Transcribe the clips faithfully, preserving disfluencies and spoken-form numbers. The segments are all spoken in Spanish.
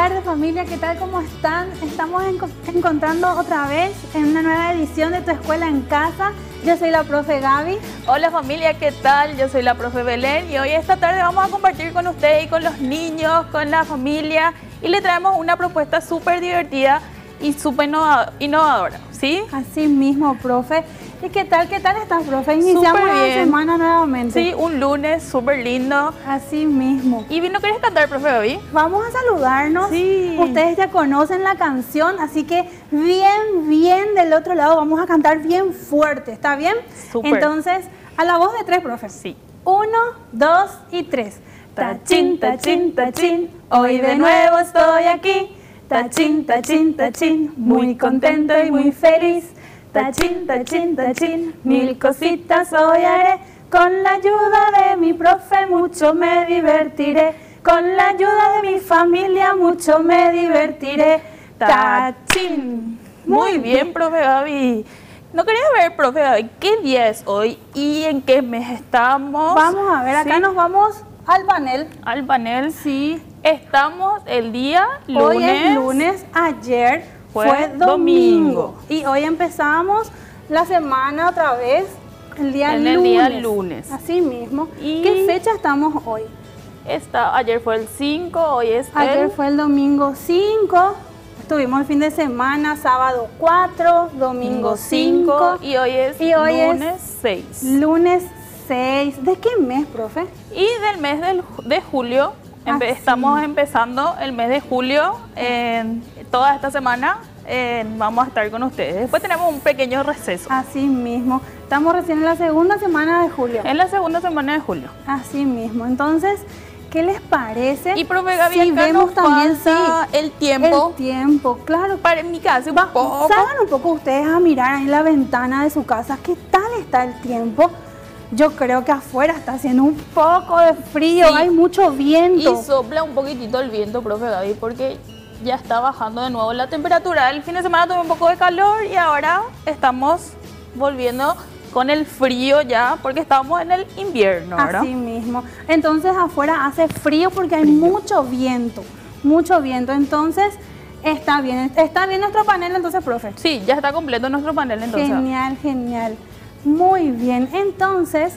tardes familia, ¿qué tal? ¿Cómo están? Estamos en encontrando otra vez en una nueva edición de Tu Escuela en Casa. Yo soy la profe Gaby. Hola familia, ¿qué tal? Yo soy la profe Belén y hoy esta tarde vamos a compartir con ustedes y con los niños, con la familia, y le traemos una propuesta súper divertida y súper innovadora, ¿sí? Así mismo, profe. ¿Y qué tal? ¿Qué tal estás, profe? Iniciamos la semana nuevamente. Sí, un lunes súper lindo. Así mismo. ¿Y no querés cantar, profe Gaby? Vamos a saludarnos. Sí. Ustedes ya conocen la canción, así que bien, bien del otro lado vamos a cantar bien fuerte, ¿está bien? Súper. Entonces, a la voz de tres, profe. Sí. Uno, dos y tres. Tachín, tachín, tachín, hoy de nuevo estoy aquí. Tachín, tachín, tachín, muy contento y muy feliz. Tachín, tachín, tachín, mil cositas hoy haré. Con la ayuda de mi profe mucho me divertiré. Con la ayuda de mi familia mucho me divertiré. Tachín. Muy bien, profe Gaby. ¿No querías ver, profe Gaby, qué día es hoy y en qué mes estamos? Vamos a ver, acá ¿Sí? nos vamos al panel. Al panel. Sí. Estamos el día lunes. Hoy es lunes, ayer fue, fue domingo. domingo. Y hoy empezamos la semana otra vez, el día en lunes. el día lunes. Así mismo. ¿Y qué fecha estamos hoy? Está, ayer fue el cinco, hoy es ayer el... fue el domingo cinco. Estuvimos el fin de semana, sábado cuatro, domingo cinco. Y hoy es y hoy lunes es seis. Lunes seis. ¿De qué mes, profe? Y del mes del, de julio. Empe estamos empezando el mes de julio. Eh, toda esta semana eh, vamos a estar con ustedes. Después tenemos un pequeño receso. Así mismo. Estamos recién en la segunda semana de julio. En la segunda semana de julio. Así mismo. Entonces, ¿qué les parece? Y profe Gaby, si vemos también sí, el tiempo. El tiempo, claro. Para en mi casa un Va, poco. Salgan un poco ustedes a mirar ahí en la ventana de su casa. ¿Qué tal está el tiempo? Yo creo que afuera está haciendo un poco de frío, sí. Hay mucho viento. Y sopla un poquitito el viento, profe Gaby, porque ya está bajando de nuevo la temperatura. El fin de semana tuve un poco de calor y ahora estamos volviendo con el frío ya, porque estamos en el invierno, ¿verdad? Así mismo. Entonces afuera hace frío porque hay frío. mucho viento, mucho viento. Entonces está bien, está bien nuestro panel entonces, profe. Sí, ya está completo nuestro panel entonces. Genial, genial. Muy bien, entonces,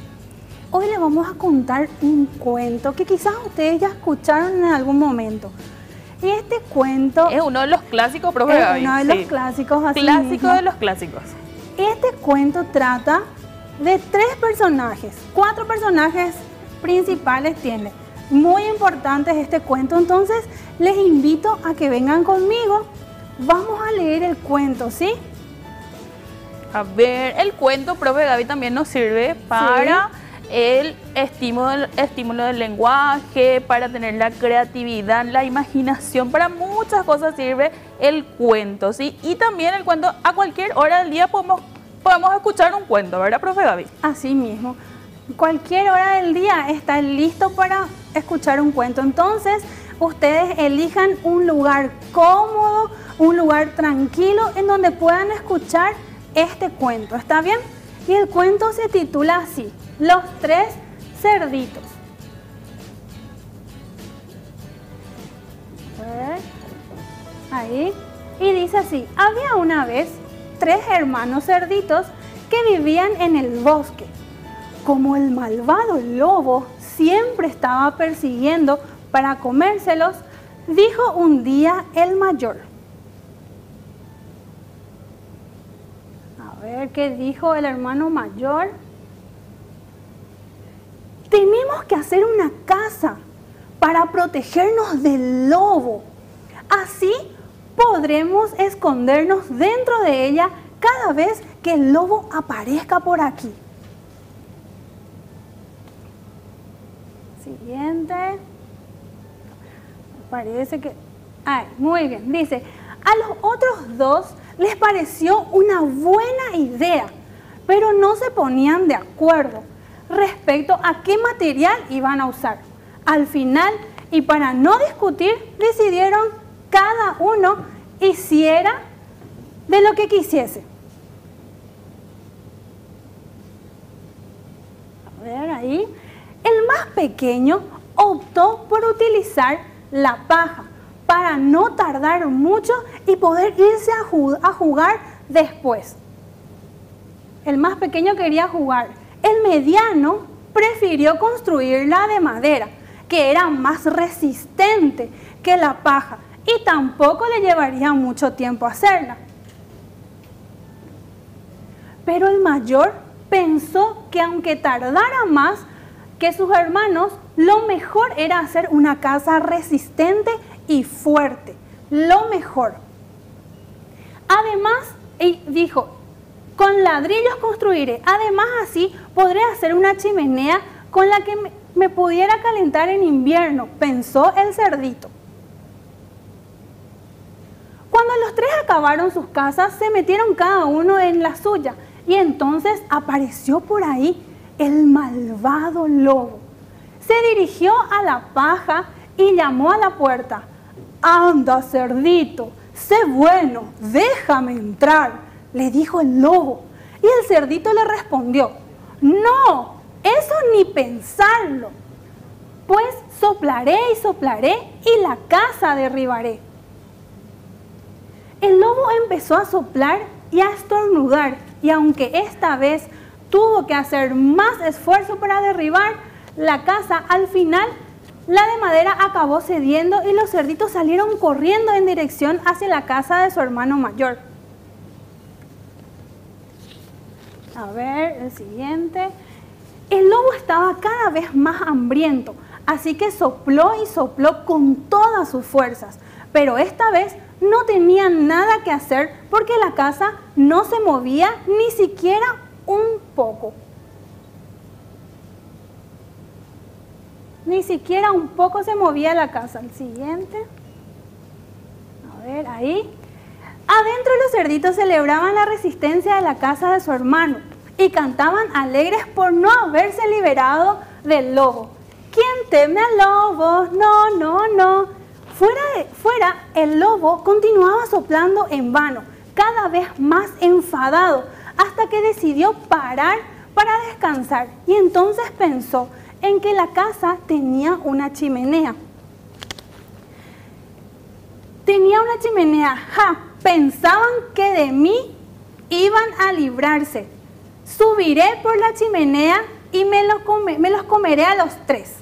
hoy les vamos a contar un cuento que quizás ustedes ya escucharon en algún momento. Y este cuento... Es uno de los clásicos, profe Gaby. Es uno de sí. los clásicos, así Clásico mismo. de los clásicos. Este cuento trata de tres personajes, cuatro personajes principales tiene. Muy importante este cuento, entonces les invito a que vengan conmigo. Vamos a leer el cuento, ¿sí? A ver, el cuento, profe Gaby, también nos sirve para sí. el estímulo, estímulo del lenguaje, para tener la creatividad, la imaginación, para muchas cosas sirve el cuento, ¿sí? Y también el cuento, a cualquier hora del día podemos, podemos escuchar un cuento, ¿verdad, profe Gaby? Así mismo, cualquier hora del día está listo para escuchar un cuento, entonces ustedes elijan un lugar cómodo, un lugar tranquilo en donde puedan escuchar este cuento, ¿está bien? Y el cuento se titula así, Los tres cerditos. Ahí. Y dice así, había una vez tres hermanos cerditos que vivían en el bosque. Como el malvado lobo siempre estaba persiguiendo para comérselos, dijo un día el mayor. A ver qué dijo el hermano mayor. Tenemos que hacer una casa para protegernos del lobo. Así podremos escondernos dentro de ella cada vez que el lobo aparezca por aquí. Siguiente. Parece que... Ay, muy bien. Dice, a los otros dos les pareció una buena idea, pero no se ponían de acuerdo respecto a qué material iban a usar. Al final, y para no discutir, decidieron cada uno hiciera de lo que quisiese. A ver ahí. El más pequeño optó por utilizar la paja para no tardar mucho y poder irse a, ju- a jugar después. El más pequeño quería jugar. El mediano prefirió construirla de madera, que era más resistente que la paja y tampoco le llevaría mucho tiempo hacerla. Pero el mayor pensó que aunque tardara más que sus hermanos, lo mejor era hacer una casa resistente y fuerte. Lo mejor. Además, él dijo, con ladrillos construiré. Además, así podré hacer una chimenea con la que me, me pudiera calentar en invierno, pensó el cerdito. Cuando los tres acabaron sus casas, se metieron cada uno en la suya. Y entonces apareció por ahí el malvado lobo. Se dirigió a la paja y llamó a la puerta. «Anda, cerdito, sé bueno, déjame entrar», le dijo el lobo. Y el cerdito le respondió, «No, eso ni pensarlo, pues soplaré y soplaré y la casa derribaré». El lobo empezó a soplar y a estornudar, y aunque esta vez tuvo que hacer más esfuerzo para derribar la casa, al final la de madera acabó cediendo y los cerditos salieron corriendo en dirección hacia la casa de su hermano mayor. A ver, el siguiente. El lobo estaba cada vez más hambriento, así que sopló y sopló con todas sus fuerzas, pero esta vez no tenía nada que hacer porque la casa no se movía ni siquiera un poco. Ni siquiera un poco se movía la casa. El siguiente. A ver, ahí. Adentro los cerditos celebraban la resistencia de la casa de su hermano y cantaban alegres por no haberse liberado del lobo. ¿Quién teme al lobo? No, no, no. Fuera, de, fuera, el lobo continuaba soplando en vano, cada vez más enfadado, hasta que decidió parar para descansar. Y entonces pensó en que la casa tenía una chimenea. Tenía una chimenea, ¡ja! Pensaban que de mí iban a librarse. Subiré por la chimenea y me, lo come, me los comeré a los tres.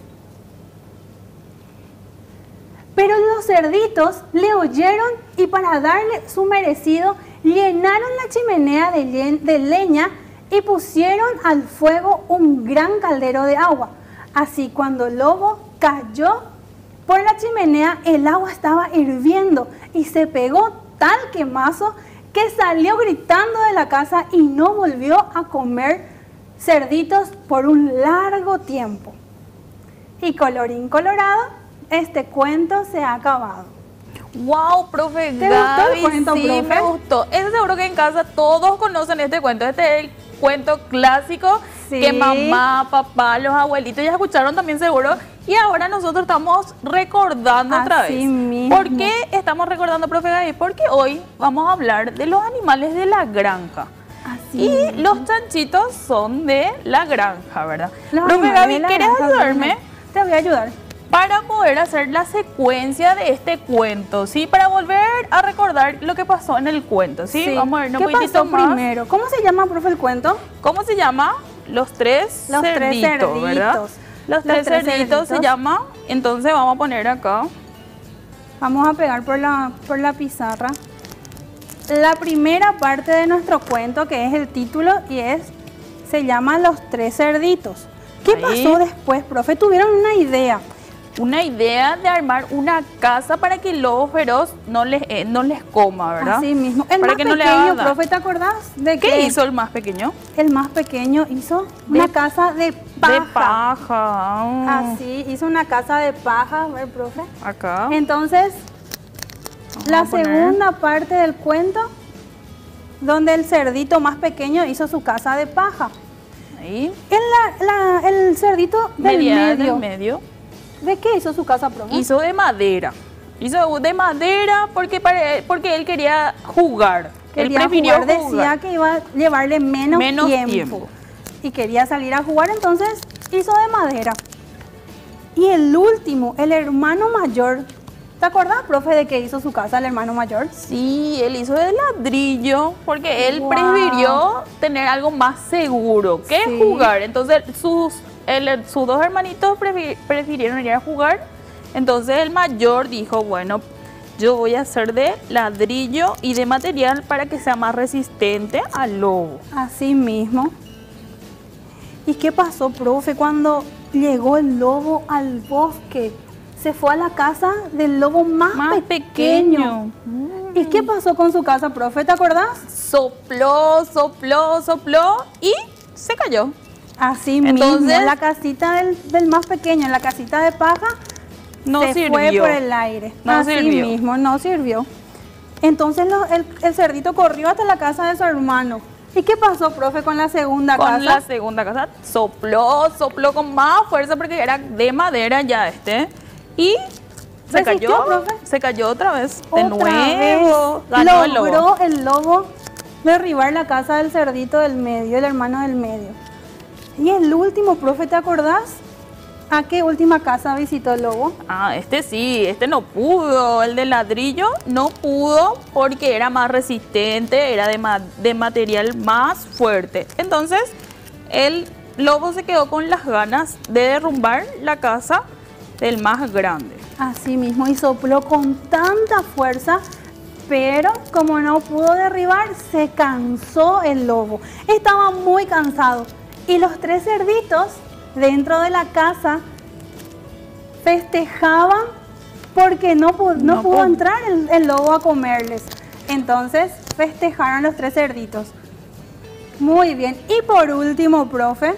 Pero los cerditos le oyeron y para darle su merecido llenaron la chimenea de, le de leña y pusieron al fuego un gran caldero de agua. Así cuando el lobo cayó por la chimenea, el agua estaba hirviendo y se pegó tal quemazo que salió gritando de la casa y no volvió a comer cerditos por un largo tiempo. Y colorín colorado, este cuento se ha acabado. Wow, profe ¿Te Gaby, gustó el cuento, sí, profe? me gustó. Es seguro que en casa todos conocen este cuento. Este es el cuento clásico Sí. que mamá, papá, los abuelitos ya escucharon también seguro. Y ahora nosotros estamos recordando otra Así vez. mismo. ¿Por qué estamos recordando, profe Gaby? Porque hoy vamos a hablar de los animales de la granja. Así Y mismo. los chanchitos son de la granja, ¿verdad? Los Profe animales Gaby, de la ¿quieres granja, ayudarme? Te voy a ayudar. Para poder hacer la secuencia de este cuento, ¿sí? Para volver a recordar lo que pasó en el cuento, ¿sí? Sí. Vamos a ver un ¿Qué poquitito pasó más. primero? ¿Cómo se llama, profe, el cuento? ¿Cómo se llama? Los tres Los tres cerditos, ¿verdad? cerditos. Los, Los tres, tres cerditos, se cerditos. llama. Entonces vamos a poner acá. Vamos a pegar por la, por la pizarra la primera parte de nuestro cuento, que es el título, y es, se llama Los tres cerditos. ¿Qué Ahí. pasó después, profe? Tuvieron una idea. Una idea de armar una casa para que el lobo feroz no les, eh, no les coma, ¿verdad? Así mismo. El Para más que no le pequeño, haga daño. profe, ¿te acordás? ¿De ¿Qué hizo el más pequeño? El más pequeño hizo De- una casa de paja. De paja. Ah, Así, hizo una casa de paja, a ver, profe. Acá. Entonces, Vamos la a poner. segunda parte del cuento, donde el cerdito más pequeño hizo su casa de paja. Ahí. El, la- la- el cerdito del Media medio, del medio. ¿de qué hizo su casa, profe? Hizo de madera. Hizo de madera porque, para- porque él quería jugar. Quería él prefirió jugar, jugar. decía que iba a llevarle menos, Menos tiempo. tiempo. Y quería salir a jugar, entonces hizo de madera. Y el último, el hermano mayor, ¿Te acordás, profe, de que hizo su casa el hermano mayor? Sí, él hizo de ladrillo porque él Wow. prefirió tener algo más seguro que Sí. jugar. Entonces sus, él- sus dos hermanitos prefi- prefirieron ir a jugar. Entonces el mayor dijo, bueno, yo voy a hacer de ladrillo y de material para que sea más resistente al lobo. Así mismo. ¿Y qué pasó, profe, cuando llegó el lobo al bosque? Se fue a la casa del lobo más, Más pequeño. pequeño. ¿Y qué pasó con su casa, profe? ¿Te acordás? Sopló, sopló, sopló y se cayó. Así Entonces- mismo, la casita del, del más pequeño, la casita de paja, No se sirvió. fue por el aire. No Así sirvió. mismo, no sirvió. Entonces lo- el, el cerdito corrió hasta la casa de su hermano. ¿Y qué pasó, profe, con la segunda Con casa? la segunda casa sopló, sopló con más fuerza porque era de madera ya este. Y se ¿Resistió, cayó, profe? se cayó otra vez. De Otra nuevo, vez ganó el lobo. logró el lobo derribar la casa del cerdito del medio, el hermano del medio. Y el último, profe, ¿te acordás? ¿A qué última casa visitó el lobo? Ah, este sí, este no pudo. El de ladrillo no pudo porque era más resistente, era de, ma- de material más fuerte. Entonces, el lobo se quedó con las ganas de derrumbar la casa del más grande. Así mismo, y sopló con tanta fuerza, pero como no pudo derribar, se cansó el lobo. Estaba muy cansado. Y los tres cerditos dentro de la casa festejaban porque no, pu- no No pudo pudo. entrar el, el lobo a comerles. Entonces festejaron los tres cerditos. Muy bien. Y por último, profe,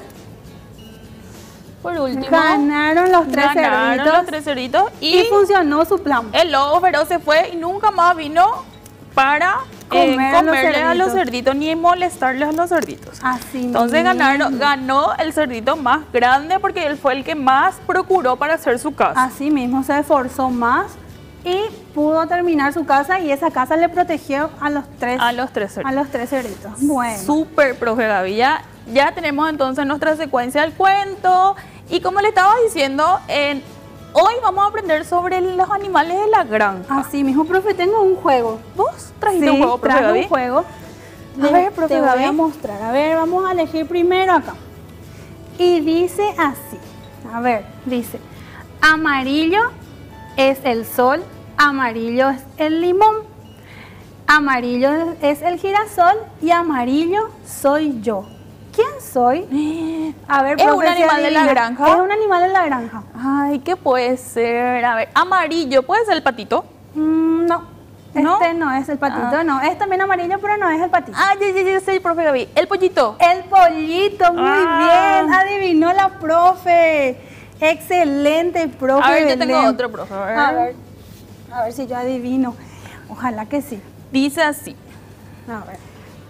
Por último, ganaron los tres ganaron cerditos los tres cerditos y, y funcionó su plan. el lobo feroz se fue y nunca más vino para eh, Comer a los comerle a los cerditos. cerditos ni molestarles a los cerditos. Así Entonces mismo. ganaron, ganó el cerdito más grande porque él fue el que más procuró para hacer su casa. Así mismo se esforzó más y pudo terminar su casa y esa casa le protegió a los tres, A los tres a cerditos. los tres cerditos. Bueno, Súper, profe Gaby. Ya, ya tenemos entonces nuestra secuencia del cuento. Y como le estaba diciendo, en, hoy vamos a aprender sobre los animales de la granja. así mismo, profe, tengo un juego. ¿Vos trajiste Sí, un juego, profe traje Gaby? un juego. A ver, profe te voy Gaby. a mostrar. A ver, vamos a elegir primero acá. Y dice así. A ver, dice, amarillo es el sol, amarillo es el limón, amarillo es el girasol y amarillo soy yo. ¿Quién soy? A ver, ¿Es un profe, si animal de la adivina. granja? Es un animal de la granja. Ay, ¿qué puede ser? A ver, amarillo, ¿puede ser el patito? Mm, no, ¿No? este no es el patito, Ah. no. Es también amarillo, pero no es el patito. Ah, ya, ya, ya sé, profe Gaby. El pollito. El pollito, muy Ah. bien. Adivinó la profe. Excelente, profe. A ver, yo Belén. tengo otro, profe. A ver. A ver, a ver si yo adivino. Ojalá que sí. Dice así. A ver.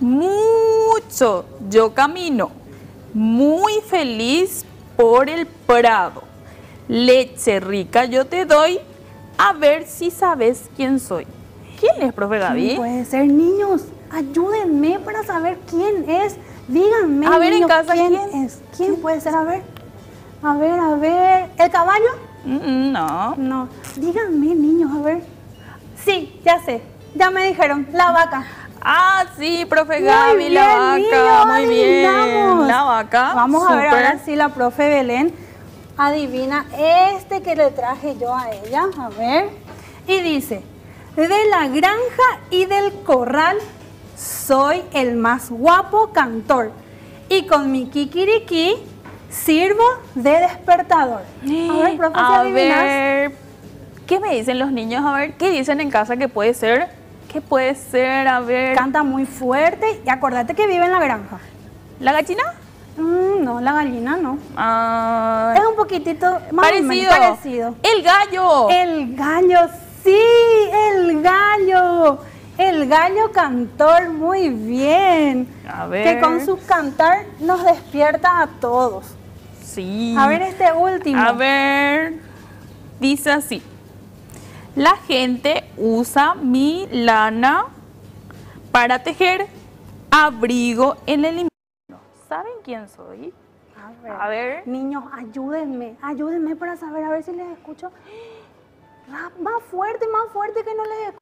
Mucho yo camino, muy feliz por el prado. Leche rica yo te doy, a ver si sabes quién soy. ¿Quién es, profe Gaby? ¿Quién puede ser? Niños, ayúdenme para saber quién es. Díganme, A ver, en niños, casa, ¿quién, ¿quién? es? ¿Quién puede ser? A ver. A ver, a ver. ¿El caballo? Mm, No. No. Díganme, niños, a ver. Sí, ya sé. Ya me dijeron. La vaca. Ah, sí, profe Muy Gaby, bien, la vaca. niños, Muy bien. adivinamos. La vaca. Vamos a ver súper. ahora si la profe Belén adivina este que le traje yo a ella. A ver. Y dice, de la granja y del corral soy el más guapo cantor. Y con mi kikiriki sirvo de despertador. A ver, profe, si A adivinas. ver, ¿qué me dicen los niños? A ver, ¿qué dicen en casa que puede ser? ¿Qué puede ser? A ver. Canta muy fuerte y acordate que vive en la granja. ¿La gallina? Mm, no, la gallina no. Ah, Es un poquitito más o parecido. menos parecido. El gallo. El gallo, sí, el gallo. El gallo cantor, muy bien. A ver. Que con su cantar nos despierta a todos. Sí. A ver este último. A ver. Dice así. La gente usa mi lana para tejer abrigo en el invierno. ¿Saben quién soy? A ver. A ver. Niños, ayúdenme, ayúdenme para saber, a ver si les escucho. más fuerte, más fuerte que no les...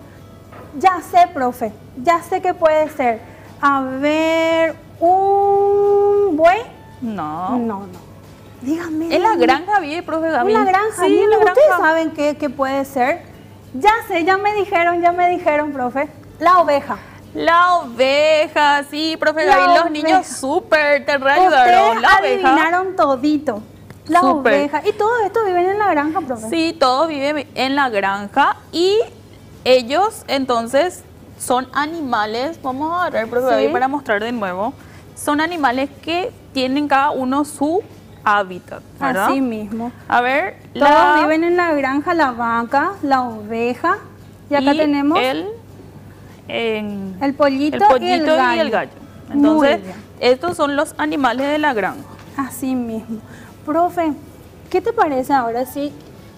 Ya sé, profe, ya sé que puede ser. A ver, un buey. No. No, no. Dígame. En la granja vive, profe Gaby. En la granja, sí, en la ¿ustedes granja. saben qué, qué puede ser? Ya sé, ya me dijeron, ya me dijeron, profe. La oveja. La oveja, sí, profe La Gaby, los oveja. niños súper te reayudaron. Ustedes La oveja. adivinaron todito. La Súper. oveja. Y todo esto viven en la granja, profe. Sí, todos viven en la granja y ellos entonces son animales, vamos a agarrar, profe Sí. Gaby, para mostrar de nuevo, son animales que tienen cada uno su hábitat, ¿verdad? Así mismo. A ver, Todos la... viven en la granja, la vaca, la oveja. Y acá tenemos el, el, en- pollito, el pollito y el gallo. y el gallo. Muy Entonces, bien. estos son los animales de la granja. Así mismo. Profe, ¿qué te parece ahora si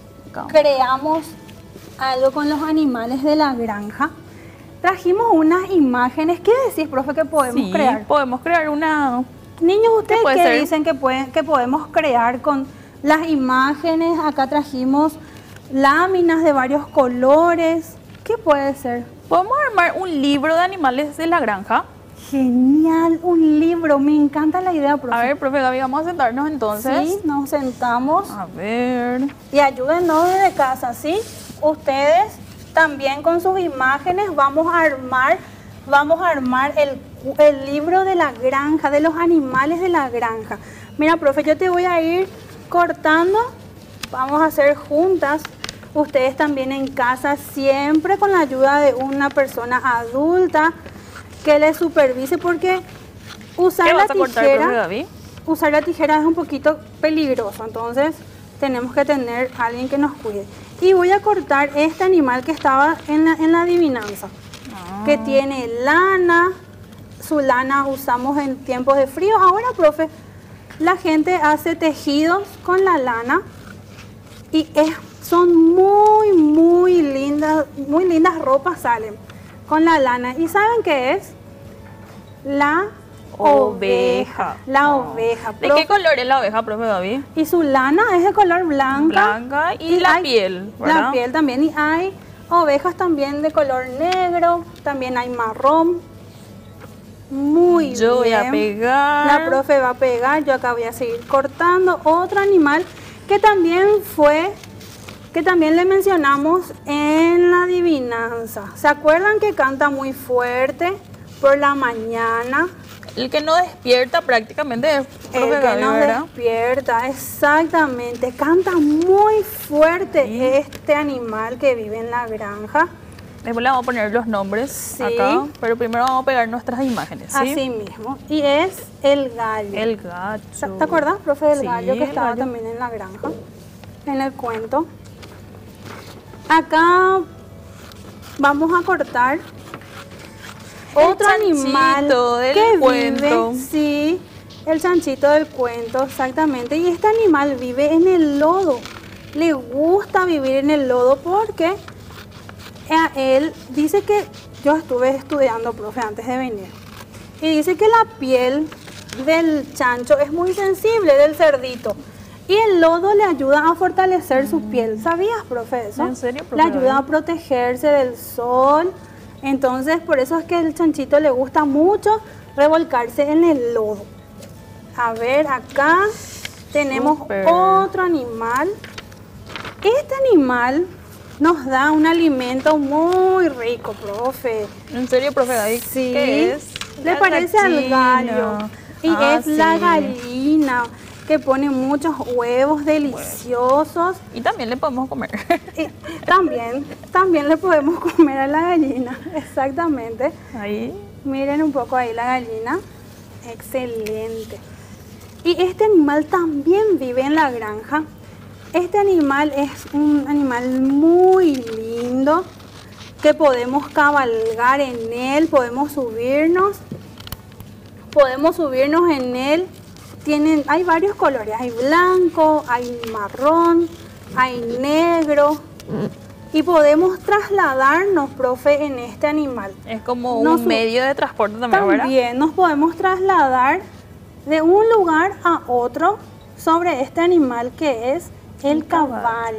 creamos algo con los animales de la granja? Trajimos unas imágenes. ¿Qué decís, profe, que podemos Sí, crear? podemos crear una... Niños, ¿ustedes puede qué ser? dicen que, pueden, que podemos crear con las imágenes? Acá trajimos láminas de varios colores. ¿Qué puede ser? Podemos armar un libro de animales de la granja. Genial, un libro. Me encanta la idea, profe. A ver, profe Gaby, vamos a sentarnos entonces. Sí, nos sentamos A ver. y ayúdenos desde casa, ¿sí? Ustedes también con sus imágenes vamos a armar, vamos a armar el, el libro de la granja, de los animales de la granja. Mira, profe, yo te voy a ir cortando, vamos a hacer juntas. Ustedes también en casa, siempre con la ayuda de una persona adulta que les supervise, porque usar ¿Qué la vas a cortar, tijera, profe Gaby? usar la tijera es un poquito peligroso, entonces tenemos que tener a alguien que nos cuide. Y voy a cortar este animal que estaba en la, en la adivinanza, Ah. que tiene lana. Su lana usamos en tiempos de frío. Ahora, profe, la gente hace tejidos con la lana y es, son muy, muy lindas, muy lindas ropas salen con la lana. ¿Y saben qué es? La oveja. Oveja. La Ah. oveja. ¿De profe. qué color es la oveja, profe Gaby? Y su lana es de color blanca. Blanca y, la hay- piel, ¿verdad? La piel también. Y hay ovejas también de color negro, también hay marrón. Muy Yo voy bien. a pegar. La profe va a pegar, yo acá voy a seguir cortando. Otro animal que también fue, que también le mencionamos en la adivinanza. ¿Se acuerdan que canta muy fuerte por la mañana? El que no despierta prácticamente es El profe que Gaby, nos ¿verdad? despierta, exactamente. Canta muy fuerte Sí. este animal que vive en la granja. Después le vamos a poner los nombres Sí. acá, pero primero vamos a pegar nuestras imágenes, ¿sí? Así mismo. Y es el gallo. El gato. ¿Te acuerdas, profe, del Sí, gallo que el estaba gallo. también en la granja? En el cuento. Acá vamos a cortar otro animal chanchito del que cuento. vive, sí, el chanchito del cuento, exactamente. Y este animal vive en el lodo. Le gusta vivir en el lodo porque a él dice que yo estuve estudiando, profe, antes de venir. Y dice que la piel del chancho es muy sensible, del cerdito. Y el lodo le ayuda a fortalecer su piel. ¿Sabías, profe, eso? ¿En serio, profe? Le ayuda a protegerse del sol. Entonces, por eso es que el chanchito le gusta mucho revolcarse en el lodo. A ver, acá tenemos Súper. otro animal. Este animal nos da un alimento muy rico, profe. ¿En serio, profe Gaby? Sí. ¿Qué es? Le La parece al gallina. gallo. Y Ah, es la sí. gallina que pone muchos huevos deliciosos. Y también le podemos comer. Y también, también le podemos comer a la gallina. Exactamente. Ahí. Miren un poco ahí la gallina. Excelente. Y este animal también vive en la granja. Este animal es un animal muy lindo que podemos cabalgar en él, podemos subirnos, podemos subirnos en él. Tienen, hay varios colores, hay blanco, hay marrón, hay negro y podemos trasladarnos, profe, en este animal. Es como Nos un su- medio de transporte también, ¿verdad? También nos podemos trasladar de un lugar a otro sobre este animal que es el El caballo. caballo.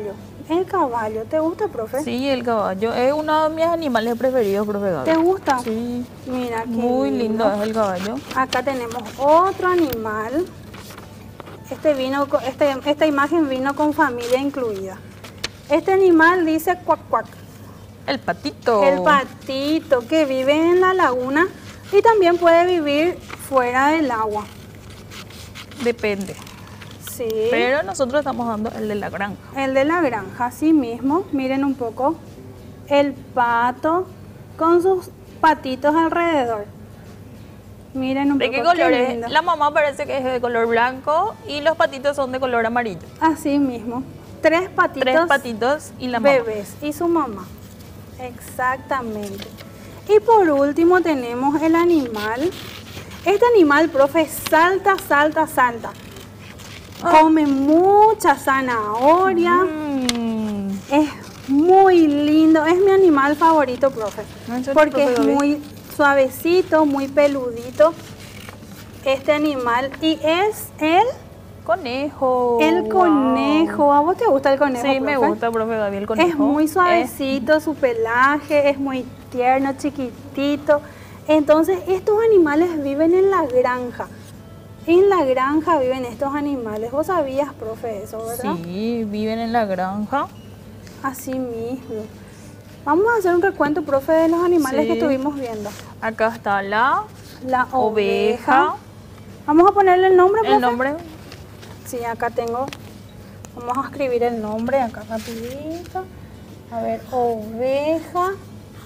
El caballo, ¿te gusta, profe? Sí, el caballo es uno de mis animales preferidos, profe Gaby. ¿Te gusta? Sí. Mira, qué Muy lindo es el caballo. Acá tenemos otro animal. Este vino, con- este, esta imagen vino con familia incluida. Este animal dice cuac cuac. El patito. El patito que vive en la laguna y también puede vivir fuera del agua. Depende. Sí. Pero nosotros estamos dando el de la granja. El de la granja, así mismo. Miren un poco. El pato con sus patitos alrededor. Miren un ¿De poco. qué color es? lindo. La mamá parece que es de color blanco y los patitos son de color amarillo. Así mismo. Tres patitos. Tres patitos y la mamá. Bebés y su mamá. Exactamente. Y por último tenemos el animal. Este animal, profe, salta, salta, salta. Ah. Come mucha zanahoria. Mm. Es muy lindo. Es mi animal favorito, profe. ¿En serio, Porque profe es Gaby? muy suavecito, muy peludito. Este animal. Y es el, Conejo. el Wow. conejo. ¿A vos te gusta el conejo, Sí, me profe? gusta, profe Gaby, el conejo. Es muy Es- suavecito su pelaje, es muy tierno, chiquitito. Entonces, estos animales viven en la granja. En la granja viven estos animales. ¿Vos sabías, profe, eso, verdad? Sí, viven en la granja. Así mismo. Vamos a hacer un recuento, profe, de los animales Sí. que estuvimos viendo. Acá está la La oveja. oveja. Vamos a ponerle el nombre, profe. El nombre. Sí, acá tengo. Vamos a escribir el nombre acá rapidito. A ver, oveja.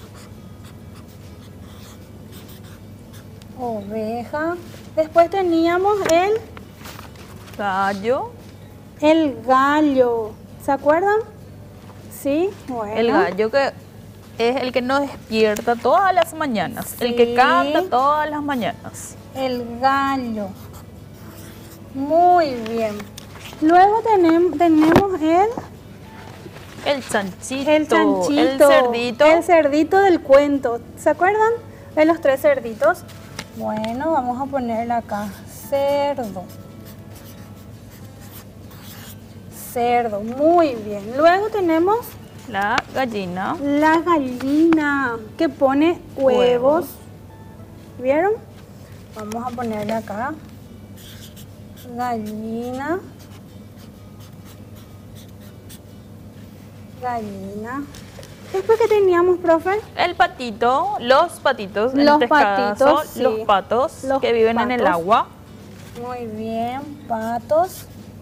Oveja. Después teníamos el, Gallo. el gallo. ¿Se acuerdan? Sí, bueno. El gallo que es el que nos despierta todas las mañanas. El Sí. que canta todas las mañanas. El gallo. Muy bien. Luego tenem- tenemos el, El chanchito. el chanchito. El cerdito. El cerdito del cuento. ¿Se acuerdan de los tres cerditos? Bueno, vamos a ponerle acá. Cerdo. Cerdo. Muy bien. Luego tenemos La gallina. la gallina que pone huevos. Huevos. ¿Vieron? Vamos a ponerle acá. Gallina. Gallina. Después que teníamos, profe, El patito. Los patitos. en Los este patitos, caso, sí. Los patos Los que viven en el patos. agua. muy bien, patos.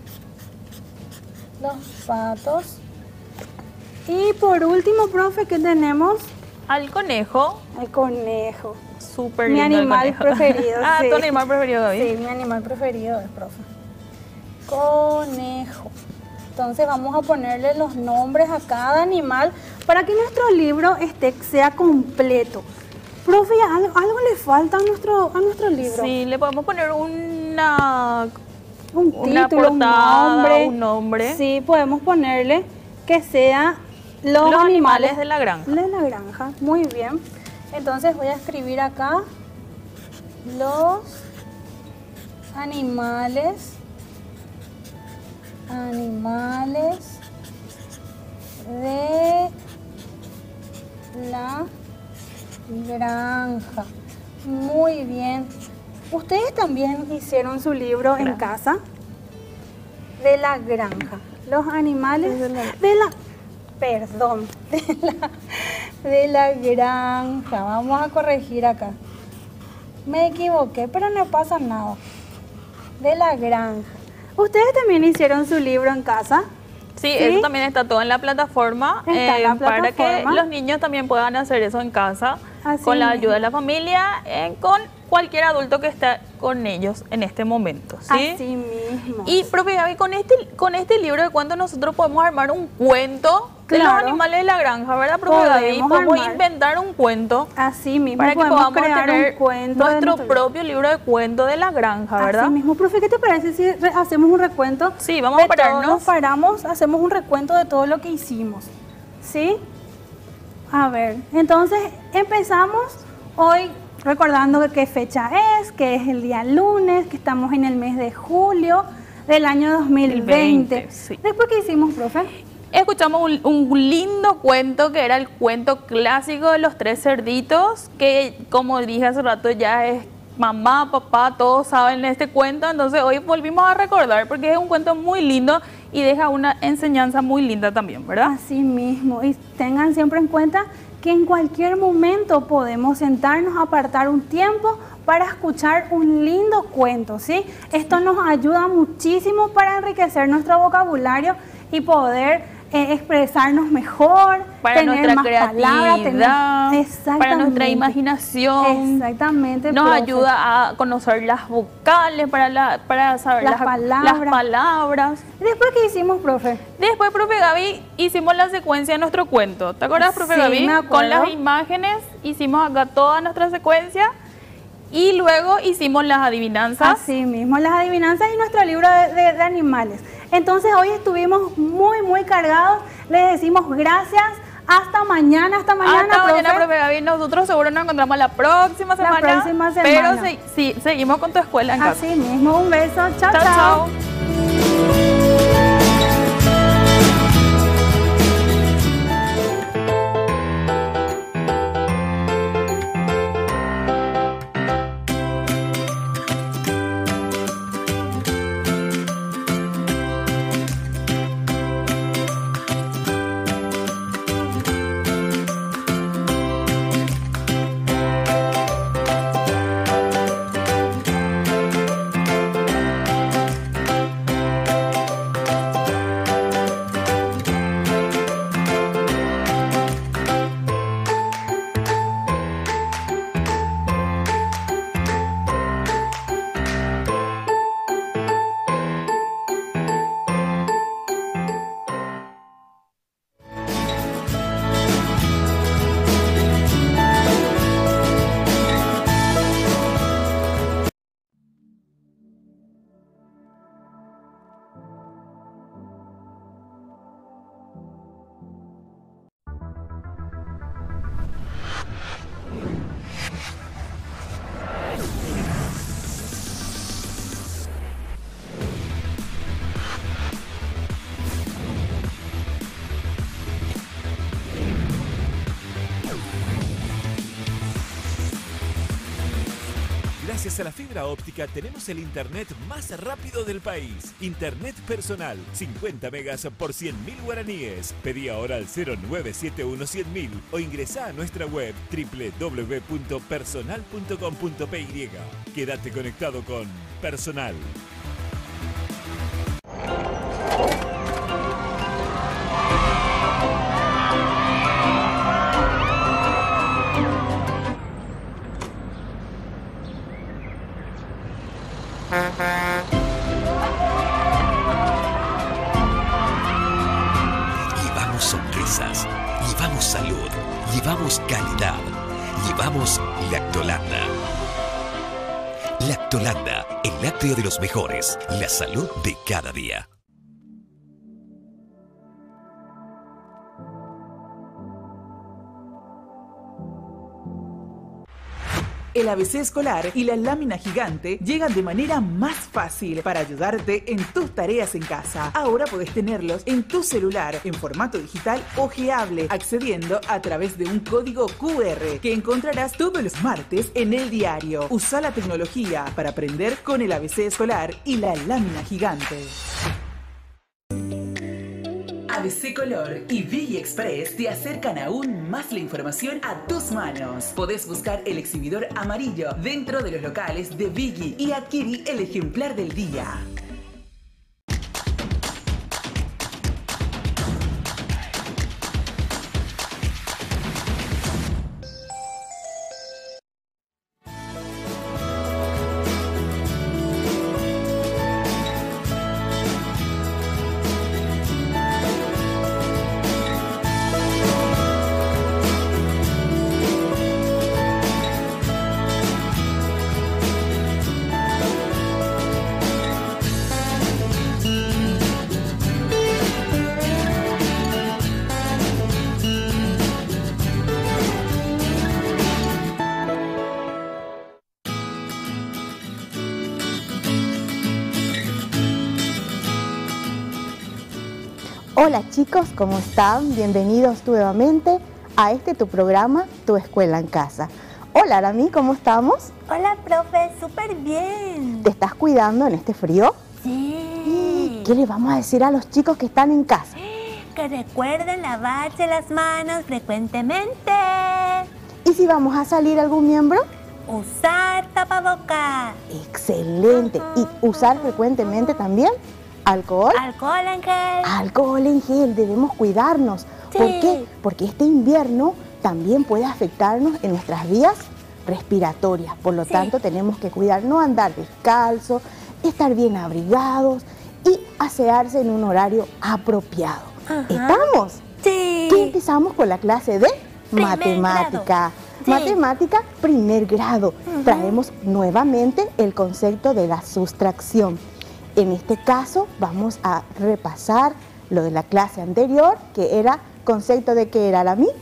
Los patos. Y por último, profe, ¿qué tenemos? Al conejo. El conejo. Súper Mi lindo el animal conejo. preferido, Ah, sí. tu animal preferido, Gaby. Sí, mi animal preferido es, profe. Conejo. Entonces vamos a ponerle los nombres a cada animal para que nuestro libro esté, sea completo. Profe, algo, algo le falta a nuestro, a nuestro libro. Sí, le podemos poner una, Un una título, portada, un nombre. un nombre. Sí, podemos ponerle que sea los, Los animales, animales de la granja. de la granja. Muy bien. Entonces voy a escribir acá los animales, animales de la granja. Muy bien. ¿Ustedes también hicieron su libro en Granja. casa? De la granja. Los animales De la- de la... Perdón. De la, de la granja. Vamos a corregir acá. Me equivoqué, pero no pasa nada. De la granja. ¿Ustedes también hicieron su libro en casa? Sí, ¿Sí? eso también está todo en la plataforma, Está en la eh, para que plataforma. los niños también puedan hacer eso en casa, Así con la mismo. ayuda de la familia, eh, con cualquier adulto que esté con ellos en este momento, ¿sí? Así mismo. Y, profe Gaby, con este, con este libro de cuentos nosotros podemos armar un cuento de los Claro. animales de la granja, ¿verdad, profe Gaby? Podemos Podemos armar. inventar un cuento Así mismo para que podemos podamos crear tener un cuento de nuestro libro. propio libro de cuentos de la granja, ¿verdad? Así mismo, profe, ¿qué te parece si re- hacemos un recuento? Sí, vamos a de todo? pararnos. Nos paramos, hacemos un recuento de todo lo que hicimos. ¿Sí? A ver, entonces empezamos hoy recordando que qué fecha es, que es el día lunes, que estamos en el mes de julio del año dos mil veinte. sí. Después, ¿qué hicimos, profe? escuchamos un, un lindo cuento que era el cuento clásico de los tres cerditos, que como dije hace rato ya es mamá, papá, todos saben este cuento, entonces hoy volvimos a recordar porque es un cuento muy lindo y deja una enseñanza muy linda también, ¿verdad? Así mismo, y tengan siempre en cuenta que en cualquier momento podemos sentarnos, apartar un tiempo para escuchar un lindo cuento, ¿sí? Esto nos ayuda muchísimo para enriquecer nuestro vocabulario y poder eh, expresarnos mejor, para tener nuestra más creatividad, palabras, tener... para nuestra imaginación. Exactamente. Nos profe. ayuda a conocer las vocales, para, la, para saber Las las, palabras. las palabras. Después, ¿qué hicimos, profe? Después, profe Gaby, hicimos la secuencia de nuestro cuento. ¿Te acuerdas, profe Sí, Gaby? me acuerdo. Con las imágenes hicimos acá toda nuestra secuencia y luego hicimos las adivinanzas. Así mismo, las adivinanzas y nuestro libro de, de- de animales. Entonces hoy estuvimos muy, muy cargados. Les decimos gracias. Hasta mañana, hasta mañana, Hasta profe. mañana, profe Gaby. Nosotros seguro nos encontramos la próxima La semana. próxima semana. Pero se- sí, seguimos con tu escuela en casa. Así mismo, un beso. Chao, Chao, chao. chao. Gracias a la fibra óptica tenemos el internet más rápido del país. Internet personal, cincuenta megas por cien mil guaraníes. Pedí ahora al cero nueve siete uno cien mil o ingresa a nuestra web doble u doble u doble u punto personal punto com punto p y. Quédate conectado con Personal. Llevamos sonrisas, llevamos salud, llevamos calidad, llevamos Lactolanda. Lactolanda, el lácteo de los mejores, la salud de cada día. El A B C escolar y la lámina gigante llegan de manera más fácil para ayudarte en tus tareas en casa. Ahora podés tenerlos en tu celular en formato digital ojeable, accediendo a través de un código Q R que encontrarás todos los martes en el diario. Usa la tecnología para aprender con el A B C escolar y la lámina gigante. A B C Color y Biggie Express te acercan aún más la información a tus manos. Podés buscar el exhibidor amarillo dentro de los locales de Biggie y adquirir el ejemplar del día. Hola chicos, ¿cómo están? Bienvenidos nuevamente a este tu programa, Tu Escuela en Casa. Hola Arami, ¿cómo estamos? Hola profe, súper bien. ¿Te estás cuidando en este frío? Sí. ¿Qué le vamos a decir a los chicos que están en casa? Que recuerden lavarse las manos frecuentemente. ¿Y si vamos a salir algún miembro? Usar tapabocas. Excelente. ¿Y usar frecuentemente también alcohol? Alcohol en gel. Alcohol en gel, debemos cuidarnos. Sí. ¿Por qué? Porque este invierno también puede afectarnos en nuestras vías respiratorias. Por lo Sí. tanto, tenemos que cuidarnos, andar descalzos, estar bien abrigados y asearse en un horario apropiado. Ajá. ¿Estamos? Sí. ¿Qué empezamos con la clase de Primer matemática? grado. Sí. Matemática, primer grado. Ujú. Traemos nuevamente el concepto de la sustracción. En este caso vamos a repasar lo de la clase anterior, que era concepto de qué era la mí.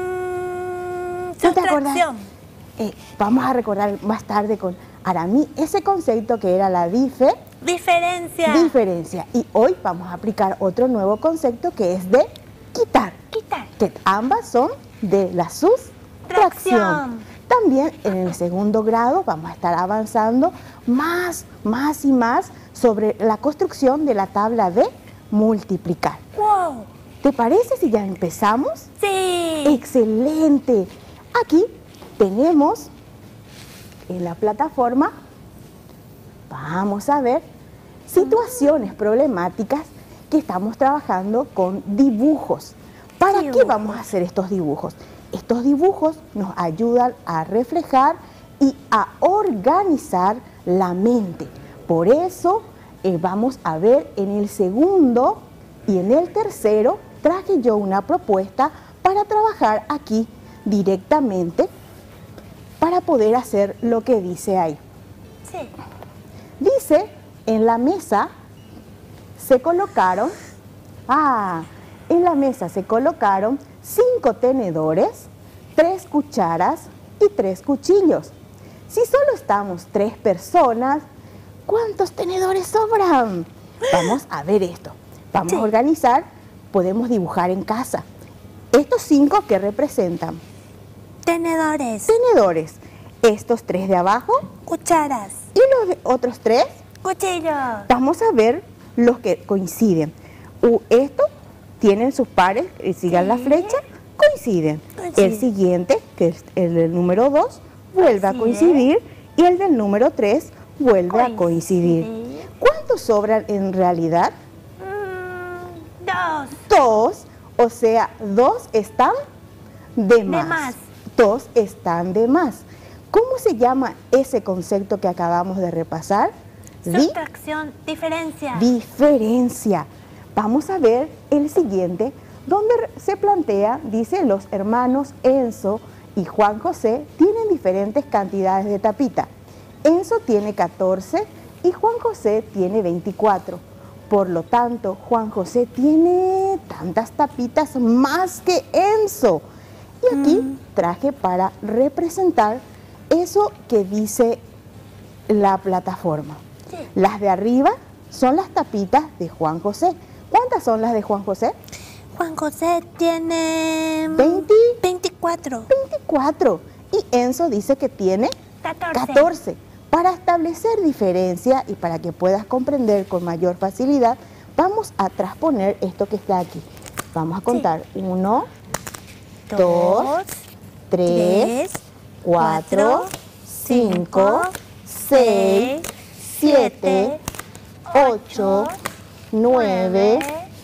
Mm, ¿No te acordás? sustracción. Eh, vamos a recordar más tarde con Aramí ese concepto que era la dife, Diferencia. diferencia. Y hoy vamos a aplicar otro nuevo concepto que es de quitar. Quitar. Que ambas son de la sustracción. Tracción. También en el segundo grado vamos a estar avanzando más, más y más sobre la construcción de la tabla de multiplicar. Wow. ¿Te parece si ya empezamos? Sí. Excelente. Aquí tenemos en la plataforma, vamos a ver situaciones problemáticas que estamos trabajando con dibujos. ¿Para qué Dibujos. vamos a hacer estos dibujos? Estos dibujos nos ayudan a reflejar y a organizar la mente. Por eso eh, vamos a ver en el segundo y en el tercero traje yo una propuesta para trabajar aquí directamente para poder hacer lo que dice ahí. Sí. Dice, en la mesa se colocaron, ah, en la mesa se colocaron cinco tenedores, tres cucharas y tres cuchillos. Si solo estamos tres personas, ¿cuántos tenedores sobran? Vamos a ver esto. Vamos Sí. a organizar, podemos dibujar en casa. Estos cinco que representan Tenedores. tenedores, estos tres de abajo Cucharas. y los de- otros tres, Cuchillos. vamos a ver los que coinciden. U- Estos tienen sus pares, y sigan la Sí. flecha, coinciden. Coinciden. El siguiente, que es el del número dos, vuelve a Coincide. coincidir y el del número tres vuelve a Coincide. coincidir. ¿Cuántos sobran en realidad? Mm, dos. Dos, o sea, dos están de más. más. Dos están de más. ¿Cómo se llama ese concepto que acabamos de repasar? Di- Sustracción. Diferencia. diferencia. Vamos a ver el siguiente, donde se plantea, dice, los hermanos Enzo y Juan José tienen diferentes cantidades de tapita. Enzo tiene catorce y Juan José tiene veinticuatro. Por lo tanto, Juan José tiene tantas tapitas más que Enzo. Y aquí traje para representar eso que dice la plataforma. Sí. Las de arriba son las tapitas de Juan José. ¿Cuántas son las de Juan José? Juan José tiene Veinti. veinticuatro. veinticuatro. Y Enzo dice que tiene catorce. catorce. Para establecer diferencia y para que puedas comprender con mayor facilidad, vamos a transponer esto que está aquí. Vamos a contar uno, dos, tres, cuatro, cinco, seis, siete, ocho, nueve,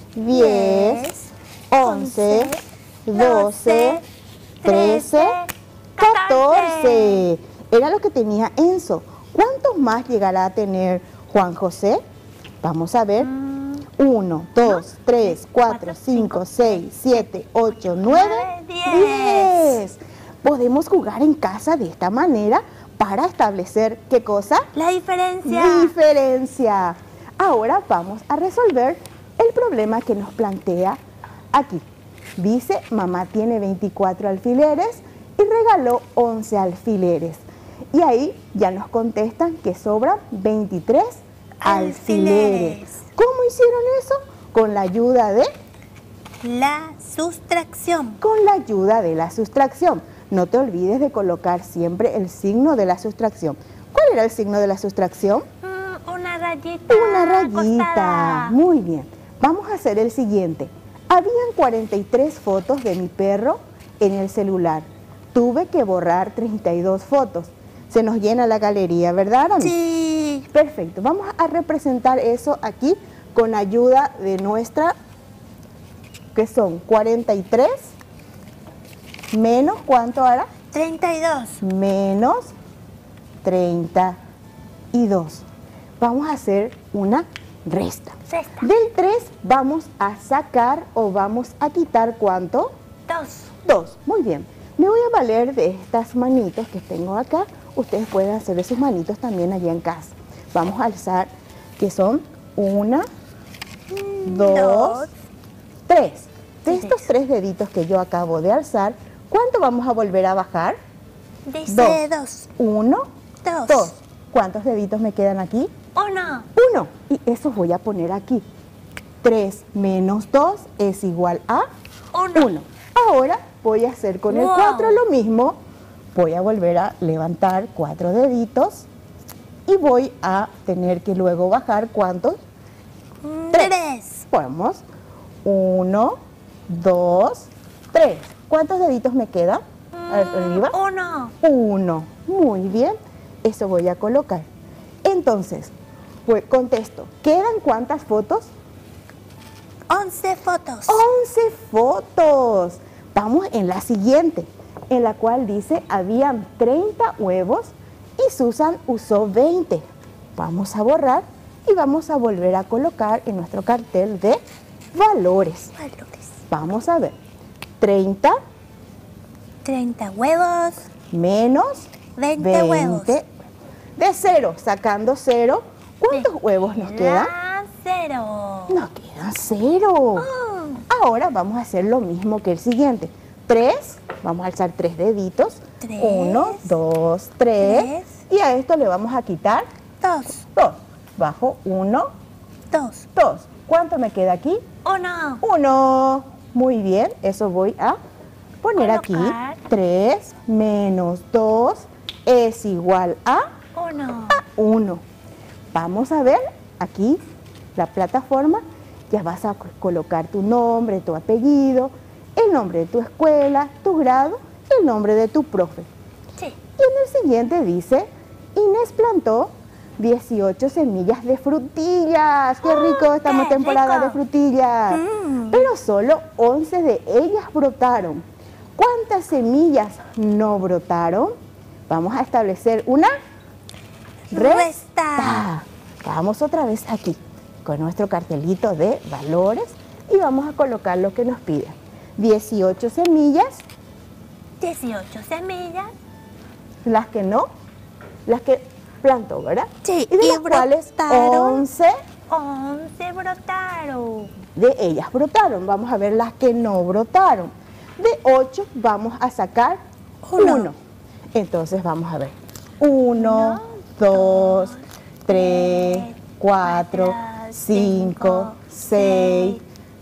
diez, once, doce, trece, catorce. Era lo que tenía Enzo. ¿Cuántos más llegará a tener Juan José? Vamos a ver. uno, dos, tres, cuatro, cinco, seis, siete, ocho, nueve, diez. Podemos jugar en casa de esta manera para establecer, ¿qué cosa? La diferencia. Diferencia. Ahora vamos a resolver el problema que nos plantea aquí. Dice, mamá tiene veinticuatro alfileres y regaló once alfileres. Y ahí ya nos contestan que sobran veintitrés alfileres. Alfileres. ¿Cómo hicieron eso? Con la ayuda de La sustracción. Con la ayuda de la sustracción. No te olvides de colocar siempre el signo de la sustracción. ¿Cuál era el signo de la sustracción? Mm, una rayita. Una rayita. acostada. Muy bien. Vamos a hacer el siguiente. Habían cuarenta y tres fotos de mi perro en el celular. Tuve que borrar treinta y dos fotos. Se nos llena la galería, ¿verdad, Ami? Sí. Perfecto. Vamos a representar eso aquí con ayuda de nuestra, que son cuarenta y tres menos, ¿cuánto ahora? treinta y dos. Menos treinta y dos. Vamos a hacer una resta. Resta. Del tres vamos a sacar o vamos a quitar ¿cuánto? Dos. dos. Muy bien. Me voy a valer de estas manitos que tengo acá. Ustedes pueden hacer de sus manitos también allá en casa. Vamos a alzar, que son una, dos, Dos. tres. De Tres. estos tres deditos que yo acabo de alzar, ¿cuánto vamos a volver a bajar? Dice dos. Uno, Dos. dos. ¿Cuántos deditos me quedan aquí? Uno. Uno. Y eso voy a poner aquí. tres menos dos es igual a Uno. uno. Ahora voy a hacer con el Wow. cuatro lo mismo. Voy a volver a levantar cuatro deditos y voy a tener que luego bajar ¿cuántos? Tres. Vamos. Uno, dos, tres. ¿Cuántos deditos me quedan? Arriba. Uno. Uno. Muy bien. Eso voy a colocar. Entonces, pues contesto. ¿Quedan cuántas fotos? Once fotos. once fotos. Vamos en la siguiente, en la cual dice, habían treinta huevos y Susan usó veinte. Vamos a borrar y vamos a volver a colocar en nuestro cartel de valores. Valores. Vamos a ver. treinta treinta huevos. menos veinte huevos. De cero, sacando cero, ¿cuántos huevos nos quedan? La cero. Nos quedan cero. Mm. Ahora vamos a hacer lo mismo que el siguiente. tres, vamos a alzar tres deditos. Tres. Uno, dos, tres. Tres. Y a esto le vamos a quitar Dos. dos. Bajo uno, Dos. dos. ¿Cuánto me queda aquí? Uno. Uno. Muy bien, eso voy a poner aquí. Colocar. tres menos dos es igual a Uno. uno. Vamos a ver aquí la plataforma. Ya vas a colocar tu nombre, tu apellido, el nombre de tu escuela, tu grado, el nombre de tu profe. Sí. Y en el siguiente dice, Inés plantó dieciocho semillas de frutillas. ¡Qué rico! Estamos qué temporada rico! de frutillas. Mm. Pero solo once de ellas brotaron. ¿Cuántas semillas no brotaron? Vamos a establecer una Resta. resta. Vamos otra vez aquí con nuestro cartelito de valores y vamos a colocar lo que nos pide. dieciocho semillas, Dieciocho semillas. las que no, las que plantó, ¿verdad? Sí, Y de y las cuales brotaron. once Once brotaron. de ellas brotaron. Vamos a ver las que no brotaron. De ocho vamos a sacar Uno. uno. Entonces vamos a ver. uno, dos, tres, cuatro, cinco, seis,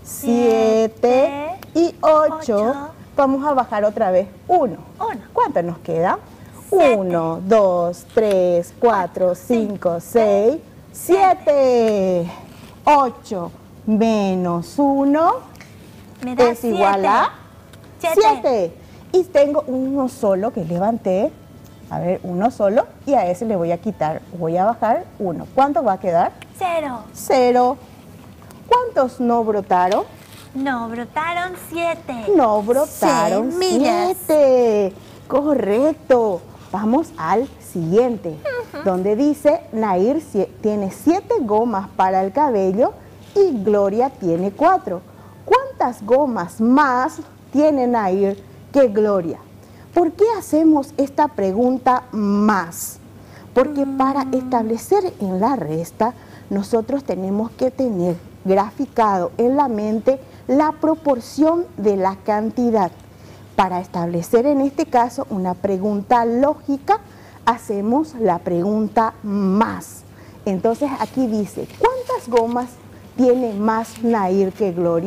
siete y ocho. ocho. Vamos a bajar otra vez. uno. Uno. ¿Cuánto nos queda? Siete. uno, dos, tres, cuatro, cinco, seis, siete. ocho menos uno Me da es igual a siete. siete. Y tengo uno solo que levanté. A ver, uno solo. Y a ese le voy a quitar, voy a bajar uno. ¿Cuánto va a quedar? Cero. Cero. ¿Cuántos no brotaron? No, brotaron siete. No brotaron Semillas. siete. Correcto. Vamos al siguiente, donde dice Nair sie- tiene siete gomas para el cabello y Gloria tiene cuatro. ¿Cuántas gomas más tiene Nair que Gloria? ¿Por qué hacemos esta pregunta más? Porque para establecer en la resta, nosotros tenemos que tener graficado en la mente la proporción de la cantidad. Para establecer en este caso una pregunta lógica, hacemos la pregunta más. Entonces aquí dice, ¿cuántas gomas tiene más Nair que Gloria?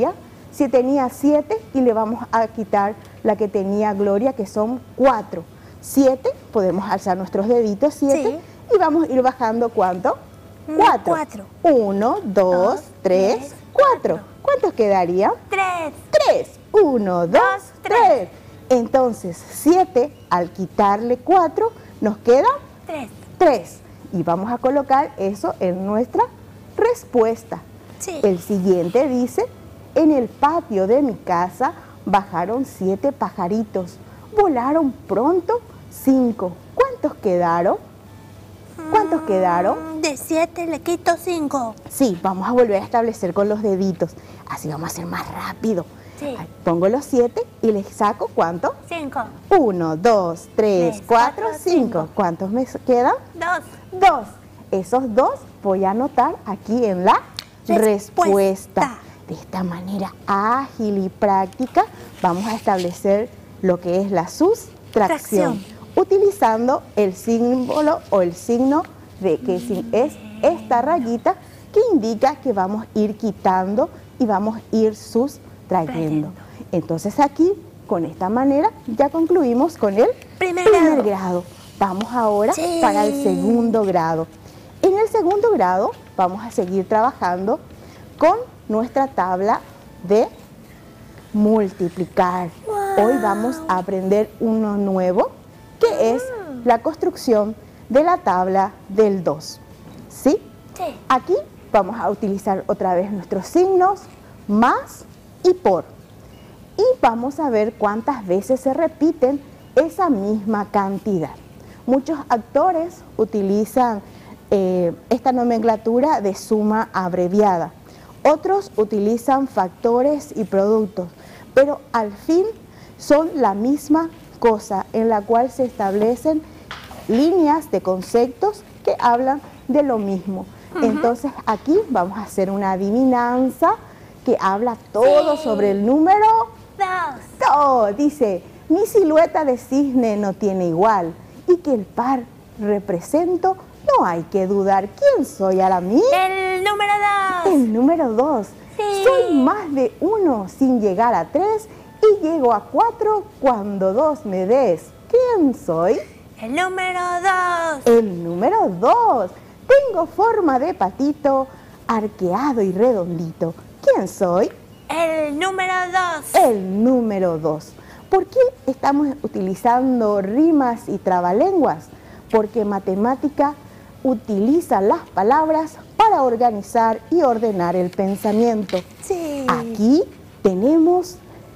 si tenía siete y le vamos a quitar la que tenía Gloria, que son cuatro. siete, podemos alzar nuestros deditos, siete, sí. Y vamos a ir bajando, ¿cuánto? cuatro. uno, dos, tres, cuatro. ¿Cuántos quedarían? tres. tres. uno, dos, tres. Entonces, siete, al quitarle cuatro, nos queda tres. tres. Y vamos a colocar eso en nuestra respuesta. Sí. El siguiente dice, en el patio de mi casa bajaron siete pajaritos. Volaron pronto cinco. ¿Cuántos quedaron? ¿Cuántos quedaron? De siete le quito cinco. Sí, vamos a volver a establecer con los deditos. Así vamos a hacer más rápido. Sí. Pongo los siete y les saco, ¿cuánto? cinco. uno, dos, tres, cuatro, cinco. ¿Cuántos me quedan? dos. dos. Esos dos voy a anotar aquí en la respuesta. respuesta. De esta manera ágil y práctica vamos a establecer lo que es la sustracción. Tracción. Utilizando el símbolo o el signo de que es esta rayita que indica que vamos a ir quitando y vamos a ir sustrayendo. Entonces aquí, con esta manera, ya concluimos con el primer, primer grado. grado. Vamos ahora sí. para el segundo grado. En el segundo grado vamos a seguir trabajando con nuestra tabla de multiplicar. Wow. Hoy vamos a aprender uno nuevo, que es la construcción de la tabla del dos. ¿Sí? Sí. Aquí vamos a utilizar otra vez nuestros signos, más y por. Y vamos a ver cuántas veces se repiten esa misma cantidad. Muchos actores utilizan eh, esta nomenclatura de suma abreviada. Otros utilizan factores y productos, pero al fin son la misma cosa en la cual se establecen líneas de conceptos que hablan de lo mismo. Uh-huh. Entonces aquí vamos a hacer una adivinanza que habla todo sí. sobre el número dos. dos. Dice, mi silueta de cisne no tiene igual y que el par represento, no hay que dudar. ¿Quién soy ahora mí? El número dos. El número dos. Sí. Soy más de uno sin llegar a tres y llego a cuatro cuando dos me des. ¿Quién soy? El número dos. El número dos. Tengo forma de patito, arqueado y redondito. ¿Quién soy? El número dos. El número dos. ¿Por qué estamos utilizando rimas y trabalenguas? Porque matemática utiliza las palabras para organizar y ordenar el pensamiento. Sí. Aquí tenemos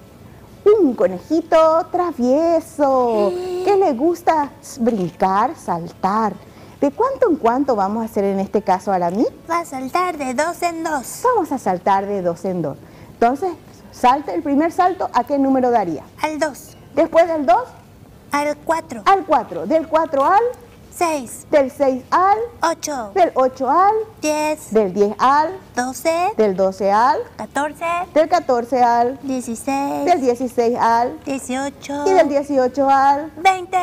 un conejito travieso sí. que le gusta brincar, saltar. ¿De cuánto en cuánto vamos a hacer en este caso, Aramí? Va a saltar de dos en dos. Vamos a saltar de dos en dos. Entonces, salte el primer salto, ¿a qué número daría? Al dos. Después del dos. Al cuatro. Al cuatro. Del cuatro al seis. Del seis al ocho. Del ocho al diez. Del diez al doce. Del doce al catorce. Del catorce al dieciséis. Del dieciséis al dieciocho. Y del dieciocho al veinte.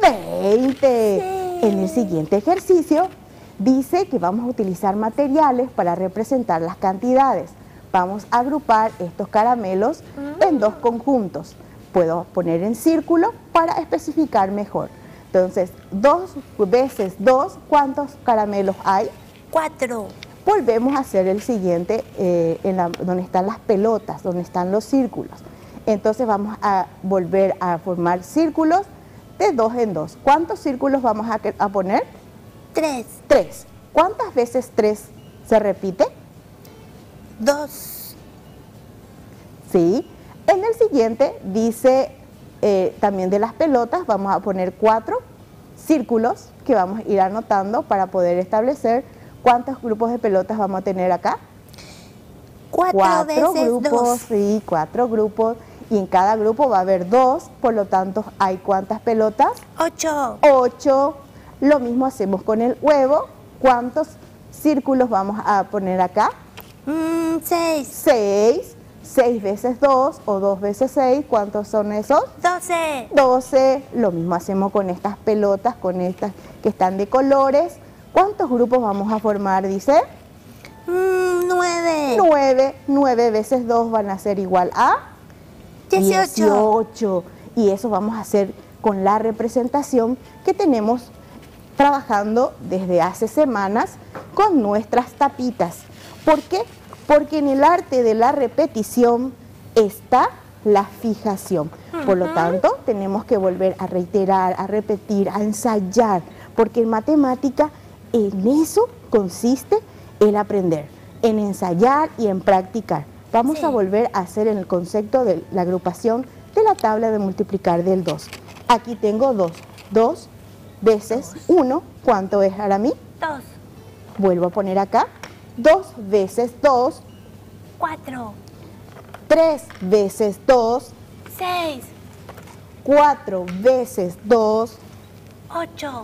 veinte. Sí. En el siguiente ejercicio dice que vamos a utilizar materiales para representar las cantidades. Vamos a agrupar estos caramelos mm. en dos conjuntos. Puedo poner en círculo para especificar mejor. Entonces, dos veces dos, ¿cuántos caramelos hay? Cuatro. Volvemos a hacer el siguiente, eh, en la, donde están las pelotas, donde están los círculos. Entonces vamos a volver a formar círculos de dos en dos. ¿Cuántos círculos vamos a, a poner? Tres. Tres. ¿Cuántas veces tres se repite? Dos. Sí. En el siguiente dice eh, también de las pelotas, vamos a poner cuatro círculos que vamos a ir anotando para poder establecer cuántos grupos de pelotas vamos a tener acá. Cuatro, cuatro veces grupos, dos. Sí, cuatro grupos. Y en cada grupo va a haber dos, por lo tanto, ¿hay cuántas pelotas? Ocho. Ocho. Lo mismo hacemos con el huevo. ¿Cuántos círculos vamos a poner acá? Mm, seis. Seis. Seis veces dos o dos veces seis, ¿cuántos son esos? Doce. Doce. Lo mismo hacemos con estas pelotas, con estas que están de colores. ¿Cuántos grupos vamos a formar, dice? Mm, nueve. nueve. nueve. nueve veces dos van a ser igual a dieciocho. dieciocho. Y eso vamos a hacer con la representación que tenemos trabajando desde hace semanas con nuestras tapitas. ¿Por qué? Porque en el arte de la repetición está la fijación. Por lo tanto, tenemos que volver a reiterar, a repetir, a ensayar, porque en matemática en eso consiste el aprender, en ensayar y en practicar. Vamos Sí. a volver a hacer el concepto de la agrupación de la tabla de multiplicar del dos. Aquí tengo dos. dos veces uno, ¿cuánto es para mí? Dos. Vuelvo a poner acá. dos veces dos, Cuatro. tres veces dos, Seis. cuatro veces dos, Ocho.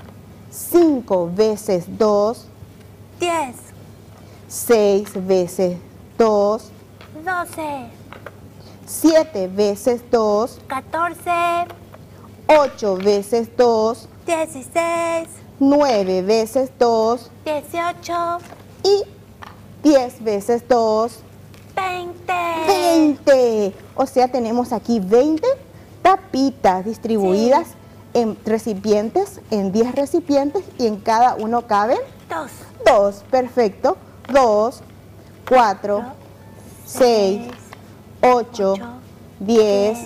cinco veces dos, Diez. seis veces dos, Doce. siete veces dos, Catorce. ocho veces dos, Dieciséis. nueve veces dos Dieciocho. y diez veces dos, Veinte. veinte. O sea, tenemos aquí veinte tapitas distribuidas en recipientes, en diez recipientes, y en cada uno caben Dos. dos. Perfecto. dos, cuatro, seis, ocho, diez,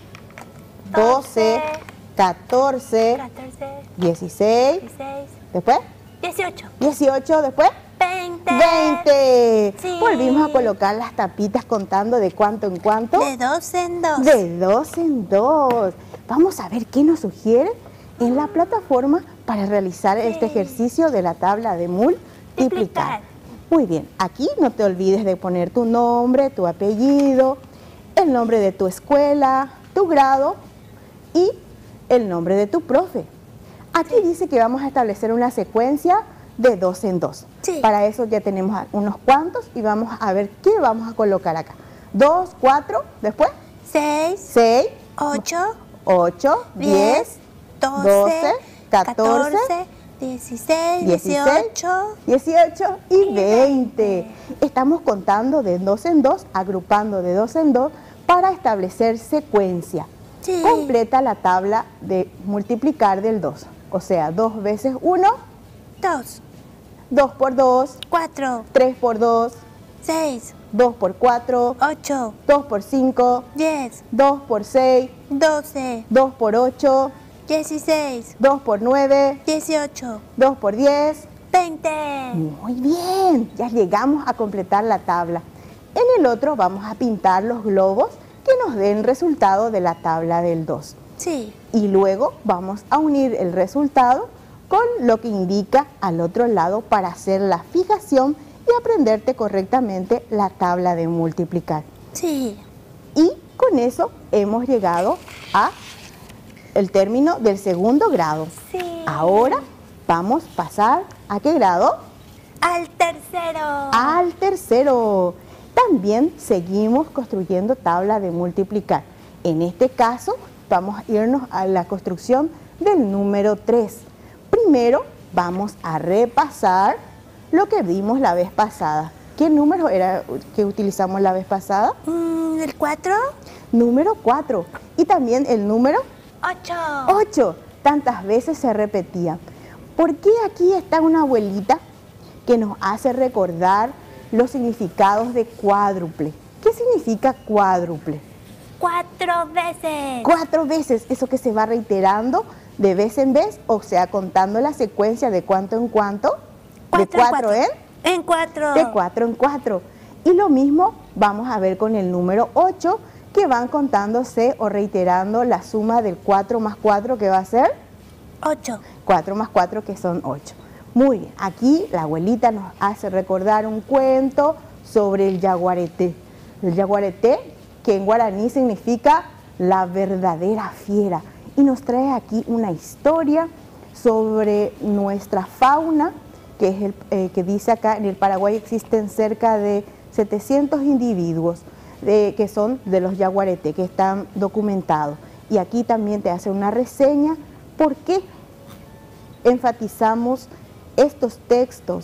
doce, catorce, Catorce. dieciséis, Dieciséis. después Dieciocho. dieciocho, después Veinte. veinte. Sí. Volvimos a colocar las tapitas contando de cuánto en cuánto. De dos en dos. De dos en dos. Vamos a ver qué nos sugiere en la plataforma para realizar este ejercicio de la tabla de multiplicar. Multiplicar. Muy bien, aquí no te olvides de poner tu nombre, tu apellido, el nombre de tu escuela, tu grado y el nombre de tu profe. Aquí dice que vamos a establecer una secuencia de dos en dos. Sí. Para eso ya tenemos unos cuantos y vamos a ver qué vamos a colocar acá. dos, cuatro, después Seis. seis, Ocho. ocho, diez, Doce. doce, catorce, Dieciséis. dieciséis, Dieciocho. dieciocho y veinte. Estamos contando de dos en dos, agrupando de dos en dos para establecer secuencia. Sí. Completa la tabla de multiplicar del dos. O sea, dos veces uno, Dos. dos por dos, Cuatro. tres por dos, Seis. dos por cuatro, Ocho. dos por cinco, Diez. dos por seis, Doce. dos por ocho, Dieciséis. dos por nueve, Dieciocho. dos por diez. Veinte. Muy bien, ya llegamos a completar la tabla. En el otro vamos a pintar los globos que nos den resultado de la tabla del dos. Sí. Y luego vamos a unir el resultado con lo que indica al otro lado para hacer la fijación y aprenderte correctamente la tabla de multiplicar. Sí. Y con eso hemos llegado a el término del segundo grado. Sí. Ahora vamos a pasar ¿a qué grado? Al tercero. Al tercero. También seguimos construyendo tabla de multiplicar. En este caso vamos a irnos a la construcción del número tres. Primero vamos a repasar lo que vimos la vez pasada. ¿Qué número era que utilizamos la vez pasada? Mm, ¿El cuatro? Número cuatro. Y también el número Ocho. ocho. Tantas veces se repetía. ¿Por qué aquí está una abuelita que nos hace recordar los significados de cuádruple? ¿Qué significa cuádruple? Cuatro veces. Cuatro veces, eso que se va reiterando de vez en vez, o sea, contando la secuencia de cuánto en cuánto, de Cuatro en cuatro en, En cuatro. de cuatro en cuatro. Y lo mismo vamos a ver con el número ocho, que van contándose o reiterando la suma del cuatro más cuatro, que va a ser Ocho. cuatro más cuatro, que son ocho. Muy bien, aquí la abuelita nos hace recordar un cuento sobre el yaguareté. El yaguareté, que en guaraní significa la verdadera fiera. Y nos trae aquí una historia sobre nuestra fauna, que, es el, eh, que dice acá, en el Paraguay existen cerca de setecientos individuos de, que son de los yaguareté, que están documentados. Y aquí también te hace una reseña por qué enfatizamos estos textos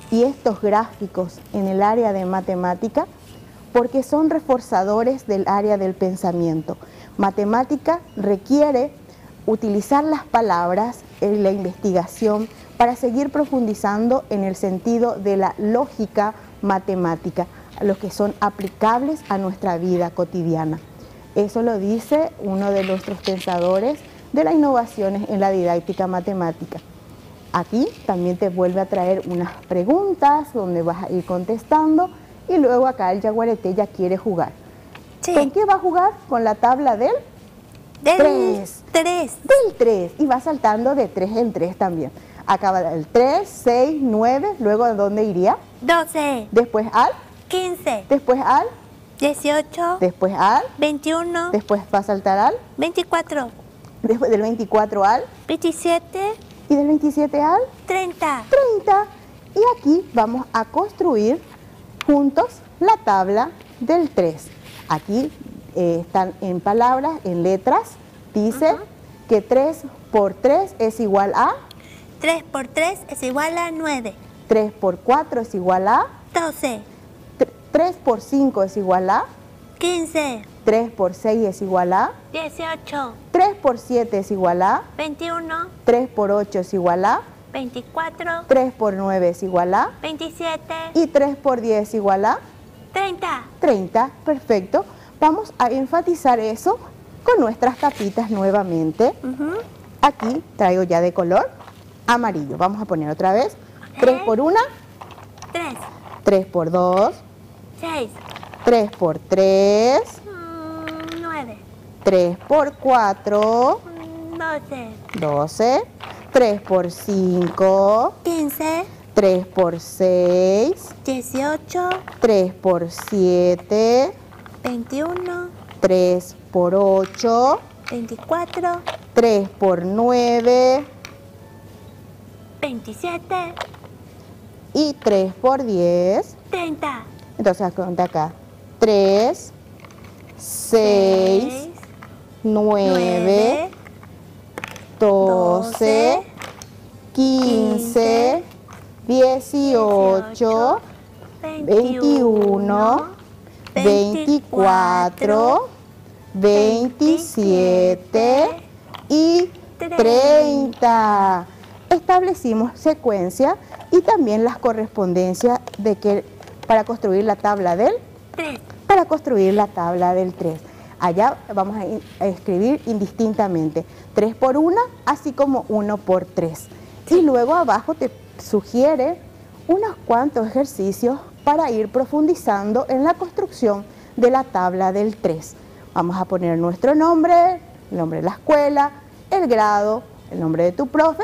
y estos gráficos en el área de matemática porque son reforzadores del área del pensamiento. Matemática requiere utilizar las palabras en la investigación para seguir profundizando en el sentido de la lógica matemática, los que son aplicables a nuestra vida cotidiana. Eso lo dice uno de nuestros pensadores de las innovaciones en la didáctica matemática. Aquí también te vuelve a traer unas preguntas donde vas a ir contestando y luego acá el yaguareté ya quiere jugar. Sí. ¿Con qué va a jugar? Con la tabla del Del tres. tres. Del tres y va saltando de tres en tres también. Acá va el tres, seis, nueve, luego ¿a dónde iría? doce. Después al, quince. después al, dieciocho. después al, veintiuno. después va a saltar al, veinticuatro. después del veinticuatro al veintisiete. y del veintisiete al treinta. treinta. Y aquí vamos a construir juntos la tabla del tres. Aquí eh, están en palabras, en letras, dice Ajá. que tres por tres es igual a, tres por tres es igual a nueve. tres por cuatro es igual a, doce. tres por cinco es igual a, quince. tres por seis es igual a, dieciocho. tres por siete es igual a, veintiuno. tres por ocho es igual a, veinticuatro. tres por nueve es igual a, veintisiete. y tres por diez es igual a treinta. treinta. Perfecto. Vamos a enfatizar eso con nuestras tapitas nuevamente. Ujú. Aquí traigo ya de color amarillo. Vamos a poner otra vez. tres por uno, tres. tres por dos, seis. tres por tres, mm, nueve. tres por cuatro, mm, doce. doce, tres por cinco, quince. tres por seis, dieciocho. tres por siete, veintiuno. tres por ocho, veinticuatro. tres por nueve veintisiete. y tres por diez. treinta. Entonces cuenta acá. tres, seis, nueve, doce, quince, dieciocho, veintiuno, veinticuatro, veintisiete y treinta. Establecimos secuencia y también las correspondencias de que para construir la tabla del tres. para construir la tabla del tres. Allá vamos a, a escribir indistintamente tres por uno, así como uno por tres. Y luego abajo te sugiere unos cuantos ejercicios para ir profundizando en la construcción de la tabla del tres. Vamos a poner nuestro nombre, el nombre de la escuela, el grado, el nombre de tu profe,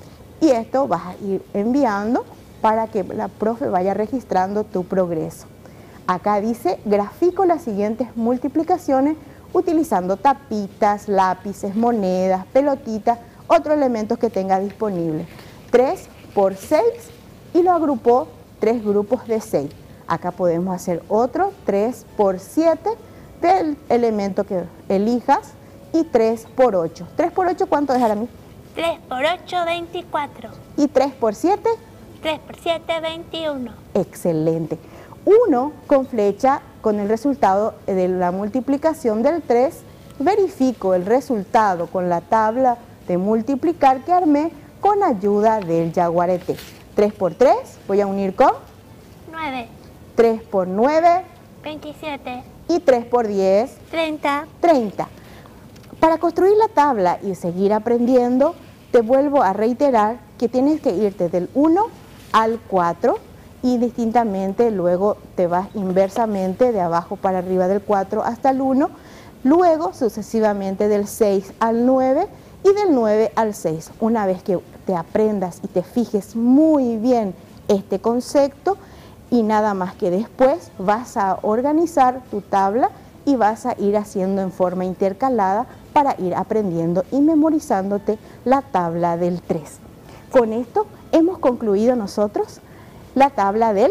y esto vas a ir enviando para que la profe vaya registrando tu progreso. Acá dice, grafico las siguientes multiplicaciones utilizando tapitas, lápices, monedas, pelotitas, otros elementos que tenga disponibles. tres por seis y lo agrupó tres grupos de seis. Acá podemos hacer otro tres por siete del elemento que elijas y tres por ocho. tres por ocho, ¿cuánto es, Aramis? tres por ocho, veinticuatro. ¿Y tres por siete? tres por siete, veintiuno. Excelente. uno con flecha con el resultado de la multiplicación del tres, verifico el resultado con la tabla de multiplicar que armé con ayuda del yaguareté. tres por tres, voy a unir con nueve. tres por nueve veintisiete. y tres por diez, treinta. treinta. Para construir la tabla y seguir aprendiendo, te vuelvo a reiterar que tienes que irte del uno al cuatro y distintamente luego te vas inversamente de abajo para arriba del cuatro hasta el uno, luego sucesivamente del seis al nueve y del nueve al seis. Una vez que te aprendas y te fijes muy bien este concepto y nada más que después vas a organizar tu tabla y vas a ir haciendo en forma intercalada para ir aprendiendo y memorizándote la tabla del tres. Con esto hemos concluido nosotros la tabla del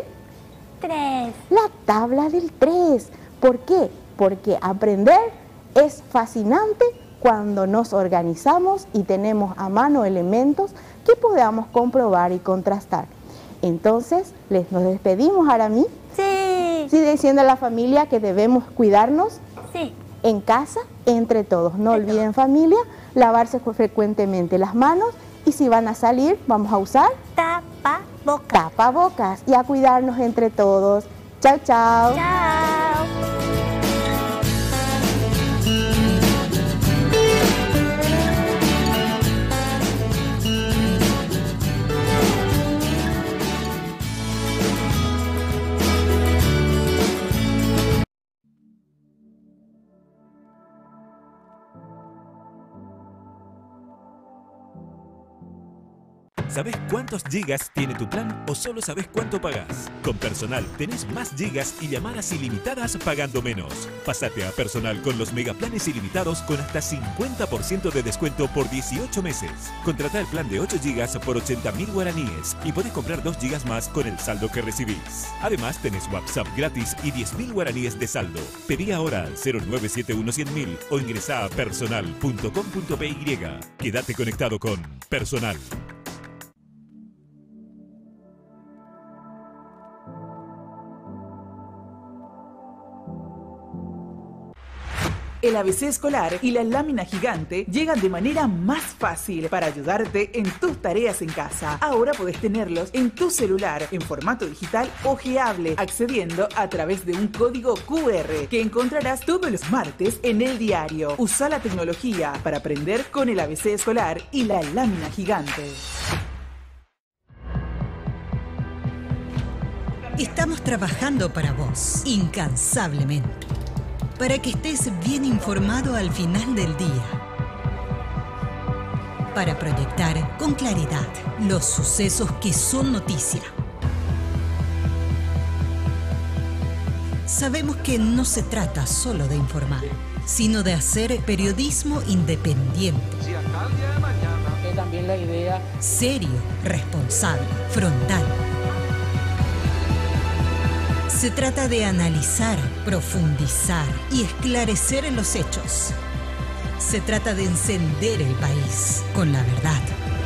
tres. La tabla del tres. ¿Por qué? Porque aprender es fascinante cuando nos organizamos y tenemos a mano elementos que podamos comprobar y contrastar. Entonces, les nos despedimos, Aramí. Sí. Sí, diciendo a la familia que debemos cuidarnos Sí. en casa, entre todos. No olviden, familia, lavarse frecuentemente las manos y si van a salir, vamos a usar Tapabocas. tapabocas y a cuidarnos entre todos. Chao, chao. Chao. ¿Sabés cuántos gigas tiene tu plan o solo sabés cuánto pagás? Con Personal tenés más gigas y llamadas ilimitadas pagando menos. Pásate a Personal con los megaplanes ilimitados con hasta cincuenta por ciento de descuento por dieciocho meses. Contratá el plan de ocho gigas por ochenta mil guaraníes y podés comprar dos gigas más con el saldo que recibís. Además tenés WhatsApp gratis y diez mil guaraníes de saldo. Pedí ahora al cero nueve siete uno cien mil o ingresá a personal punto com punto p y. Quédate conectado con Personal. El A B C escolar y la lámina gigante llegan de manera más fácil para ayudarte en tus tareas en casa. Ahora podés tenerlos en tu celular en formato digital ojeable, accediendo a través de un código Q R que encontrarás todos los martes en el diario. Usa la tecnología para aprender con el A B C escolar y la lámina gigante. Estamos trabajando para vos, incansablemente, para que estés bien informado al final del día, para proyectar con claridad los sucesos que son noticia. Sabemos que no se trata solo de informar, sino de hacer periodismo independiente. También la idea serio, responsable, frontal. Se trata de analizar, profundizar y esclarecer en los hechos. Se trata de encender el país con la verdad.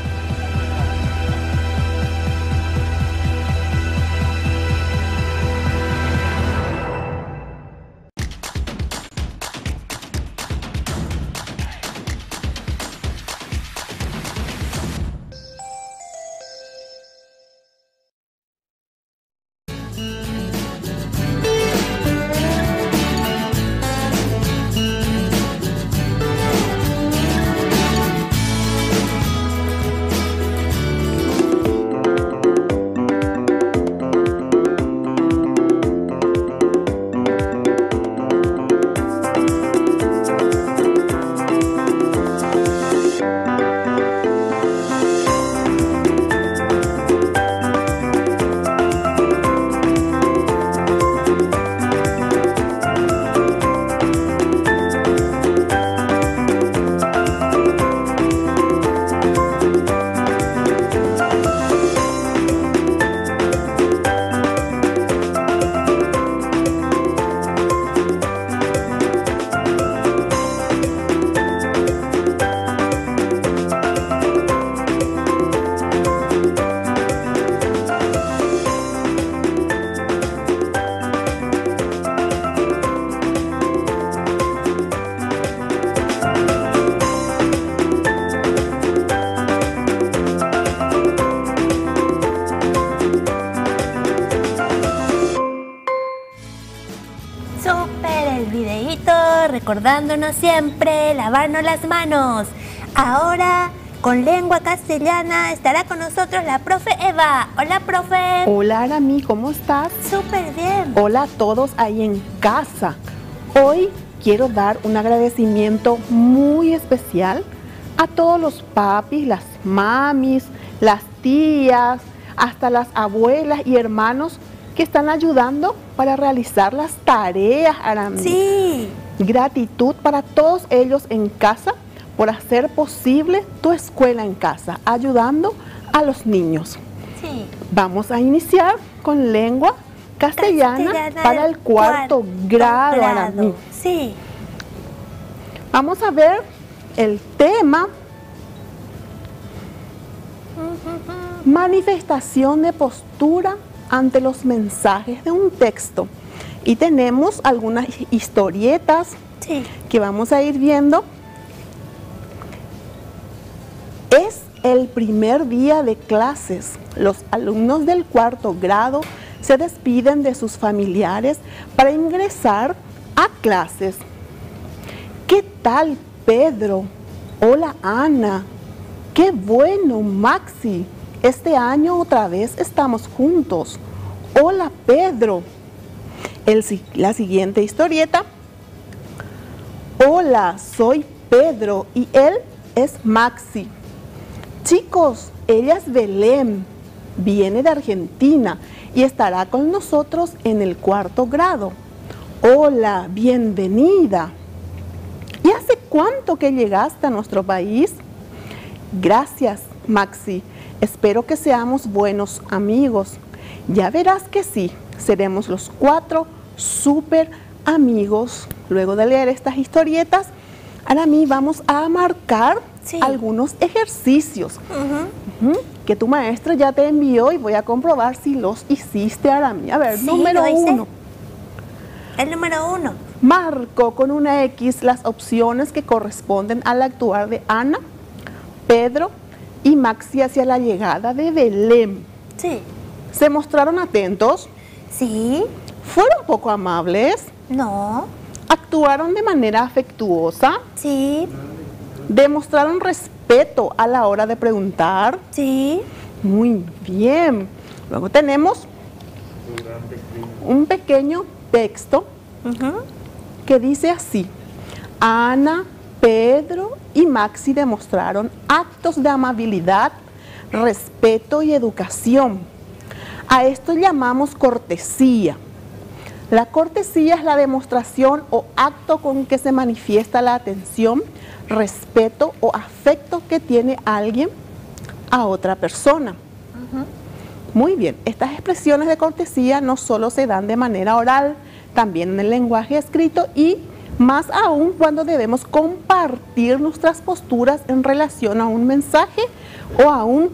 Recordándonos siempre lavarnos las manos. Ahora, con lengua castellana, estará con nosotros la profe Eva. Hola, profe. Hola, Aramí, ¿cómo estás? Súper bien. Hola a todos ahí en casa. Hoy quiero dar un agradecimiento muy especial a todos los papis, las mamis, las tías, hasta las abuelas y hermanos que están ayudando para realizar las tareas, Aramí. Sí. Gratitud para todos ellos en casa por hacer posible tu escuela en casa, ayudando a los niños. Sí. Vamos a iniciar con lengua castellana, castellana para el cuarto, cuarto grado, grado. Aramí. Sí. Vamos a ver el tema. manifestación de postura ante los mensajes de un texto. Y tenemos algunas historietas Sí. que vamos a ir viendo. Es el primer día de clases. Los alumnos del cuarto grado se despiden de sus familiares para ingresar a clases. ¿Qué tal, Pedro? Hola, Ana. Qué bueno, Maxi. Este año otra vez estamos juntos. Hola, Pedro. El, la siguiente historieta. Hola, soy Pedro y él es Maxi. Chicos, ella es Belén, viene de Argentina y estará con nosotros en el cuarto grado. Hola, bienvenida. ¿Y hace cuánto que llegaste a nuestro país? Gracias, Maxi. Espero que seamos buenos amigos. Ya verás que sí, seremos los cuatro súper amigos. Luego de leer estas historietas, ahora mí vamos a marcar sí. algunos ejercicios uh-huh. Uh-huh, que tu maestra ya te envió y voy a comprobar si los hiciste, Arami. A ver, sí, número uno. El número uno. Marco con una X las opciones que corresponden al actuar de Ana, Pedro y Maxi hacia la llegada de Belén. Sí. ¿Se mostraron atentos? Sí. ¿Fueron poco amables? No. ¿Actuaron de manera afectuosa? Sí. ¿Demostraron respeto a la hora de preguntar? Sí. Muy bien. Luego tenemos un pequeño texto uh-huh. que dice así. Ana, Pedro y Maxi demostraron actos de amabilidad, respeto y educación. A esto llamamos cortesía. La cortesía es la demostración o acto con que se manifiesta la atención, respeto o afecto que tiene alguien a otra persona. Uh-huh. Muy bien, estas expresiones de cortesía no solo se dan de manera oral, también en el lenguaje escrito y más aún cuando debemos compartir nuestras posturas en relación a un mensaje o a un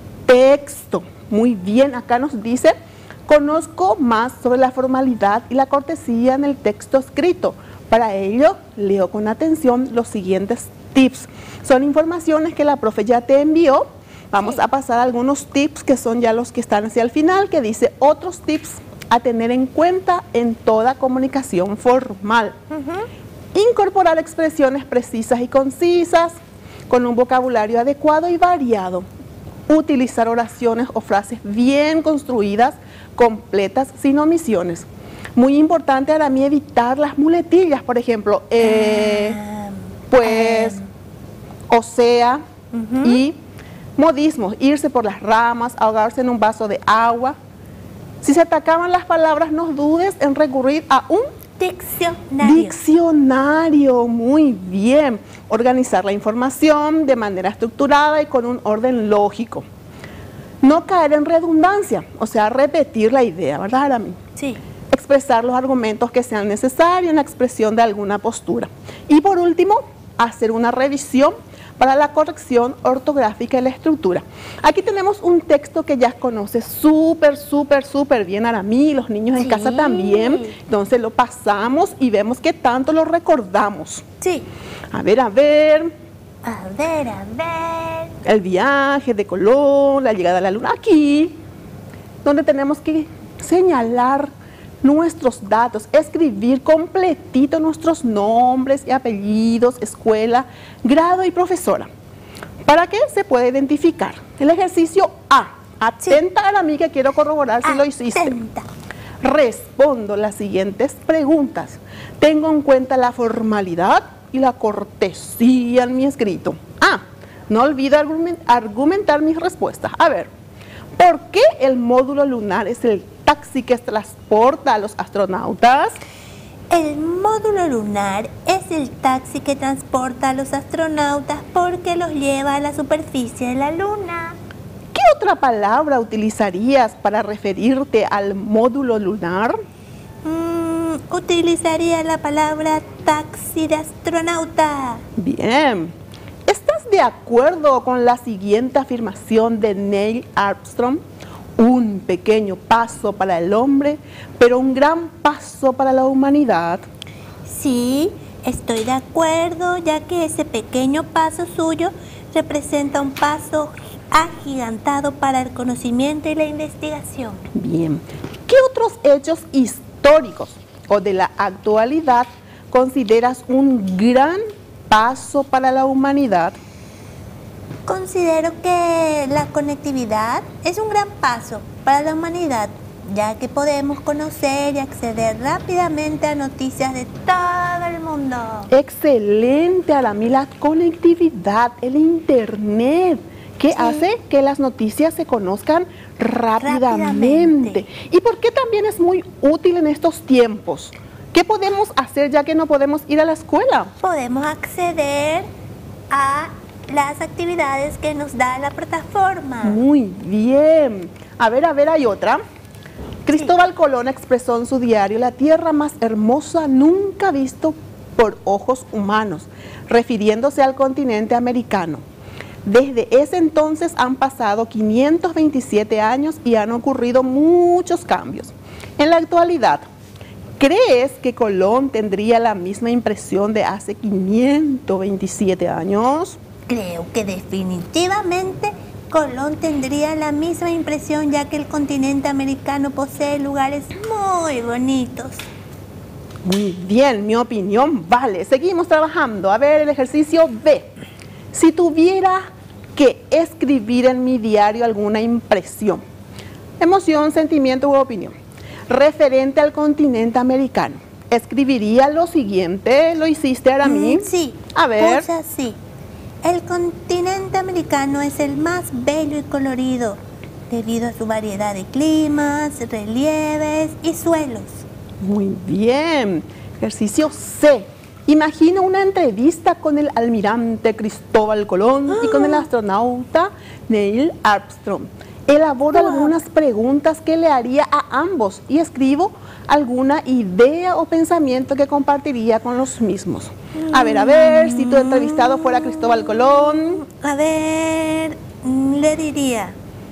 texto. Muy bien, acá nos dice, conozco más sobre la formalidad y la cortesía en el texto escrito. Para ello, leo con atención los siguientes tips. Son informaciones que la profe ya te envió. Vamos sí. a pasar algunos tips que son ya los que están hacia el final, que dice otros tips a tener en cuenta en toda comunicación formal. Uh-huh. Incorporar expresiones precisas y concisas, con un vocabulario adecuado y variado. Utilizar oraciones o frases bien construidas, completas, sin omisiones. Muy importante para mí evitar las muletillas, por ejemplo, eh, pues, o sea, uh-huh. y modismos, irse por las ramas, ahogarse en un vaso de agua. Si se te acaban las palabras, no dudes en recurrir a un diccionario. Diccionario, muy bien. Organizar la información de manera estructurada y con un orden lógico. No caer en redundancia, o sea, repetir la idea, ¿verdad, Arami? Sí. Expresar los argumentos que sean necesarios en la expresión de alguna postura. Y por último, hacer una revisión para la corrección ortográfica y la estructura. Aquí tenemos un texto que ya conoces súper, súper, súper bien, Arami, los niños en sí. casa también. Entonces lo pasamos y vemos qué tanto lo recordamos. Sí. A ver, a ver. A ver, a ver. El viaje de Colón, la llegada a la luna. Aquí, donde tenemos que señalar nuestros datos, escribir completito nuestros nombres y apellidos, escuela, grado y profesora, para que se pueda identificar. El ejercicio A. Atenta sí. a la amiga, quiero corroborar si Atenta. lo hiciste. Respondo las siguientes preguntas. Tengo en cuenta la formalidad y la cortesía en mi escrito. A. No olvido argumentar mis respuestas. A ver, ¿por qué el módulo lunar es el taxi que transporta a los astronautas? El módulo lunar es el taxi que transporta a los astronautas porque los lleva a la superficie de la luna. ¿Qué otra palabra utilizarías para referirte al módulo lunar? Mm, utilizaría la palabra taxi de astronauta. Bien. ¿Estás de acuerdo con la siguiente afirmación de Neil Armstrong? Un pequeño paso para el hombre, pero un gran paso para la humanidad. Sí, estoy de acuerdo, ya que ese pequeño paso suyo representa un paso agigantado para el conocimiento y la investigación. Bien, ¿qué otros hechos históricos o de la actualidad consideras un gran paso para la humanidad? Considero que la conectividad es un gran paso para la humanidad, ya que podemos conocer y acceder rápidamente a noticias de todo el mundo. Excelente, Arami, la conectividad, el internet, que sí. hace que las noticias se conozcan rápidamente. rápidamente. ¿Y por qué también es muy útil en estos tiempos? ¿Qué podemos hacer ya que no podemos ir a la escuela? Podemos acceder a las actividades que nos da la plataforma. Muy bien. A ver, a ver, hay otra. Cristóbal sí. Colón expresó en su diario la tierra más hermosa nunca visto por ojos humanos, refiriéndose al continente americano. Desde ese entonces han pasado quinientos veintisiete años y han ocurrido muchos cambios. En la actualidad, ¿crees que Colón tendría la misma impresión de hace quinientos veintisiete años? Creo que definitivamente Colón tendría la misma impresión, ya que el continente americano posee lugares muy bonitos. Muy bien, mi opinión vale. Seguimos trabajando. A ver, el ejercicio B. Si tuviera que escribir en mi diario alguna impresión, emoción, sentimiento u opinión referente al continente americano, escribiría lo siguiente. ¿Lo hiciste, Arami? Mm, sí. A ver. Puse así. El continente americano es el más bello y colorido, debido a su variedad de climas, relieves y suelos. Muy bien. Ejercicio C. Imagina una entrevista con el almirante Cristóbal Colón ¡Ah! y con el astronauta Neil Armstrong. Elaboro ¡Wow! algunas preguntas que le haría a ambos y escribo alguna idea o pensamiento que compartiría con los mismos. A ver, a ver, si tu entrevistado fuera Cristóbal Colón. A ver, le diría,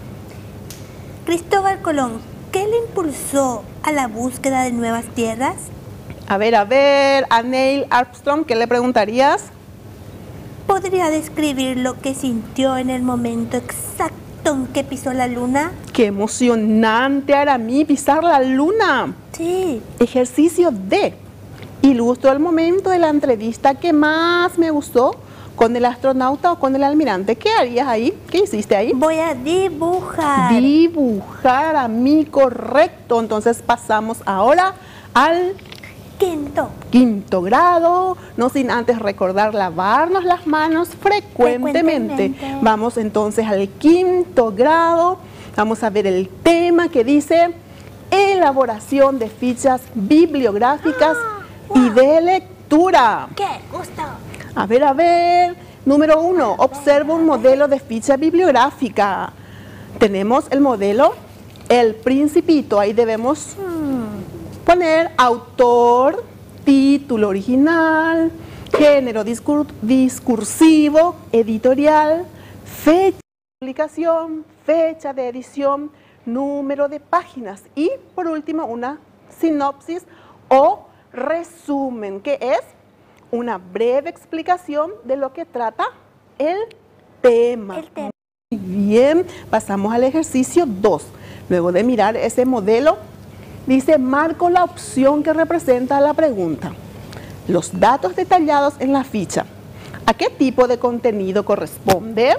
Cristóbal Colón, ¿qué le impulsó a la búsqueda de nuevas tierras? A ver, a ver, a Neil Armstrong, ¿qué le preguntarías? ¿Podría describir lo que sintió en el momento exacto en que pisó la luna? ¡Qué emocionante, Arami, pisar la luna! Sí. Ejercicio D. Ilustro el momento de la entrevista que más me gustó con el astronauta o con el almirante. ¿Qué harías ahí? ¿Qué hiciste ahí? Voy a dibujar. Dibujar, a mí, correcto. Entonces pasamos ahora al quinto. Quinto grado, no sin antes recordar lavarnos las manos frecuentemente. frecuentemente. Vamos entonces al quinto grado. Vamos a ver el tema que dice elaboración de fichas bibliográficas ah, wow. y de lectura. ¡Qué gusto! A ver, a ver. Número uno, observa un modelo de ficha bibliográfica. Tenemos el modelo El Principito. Ahí debemos hmm. poner autor, título original, género discur discursivo, editorial, fecha de publicación, fecha de edición, número de páginas y por último una sinopsis o resumen, que es una breve explicación de lo que trata el tema. El tema. Muy bien, pasamos al ejercicio dos. Luego de mirar ese modelo, dice, marco la opción que representa la pregunta. Los datos detallados en la ficha. ¿A qué tipo de contenido corresponde?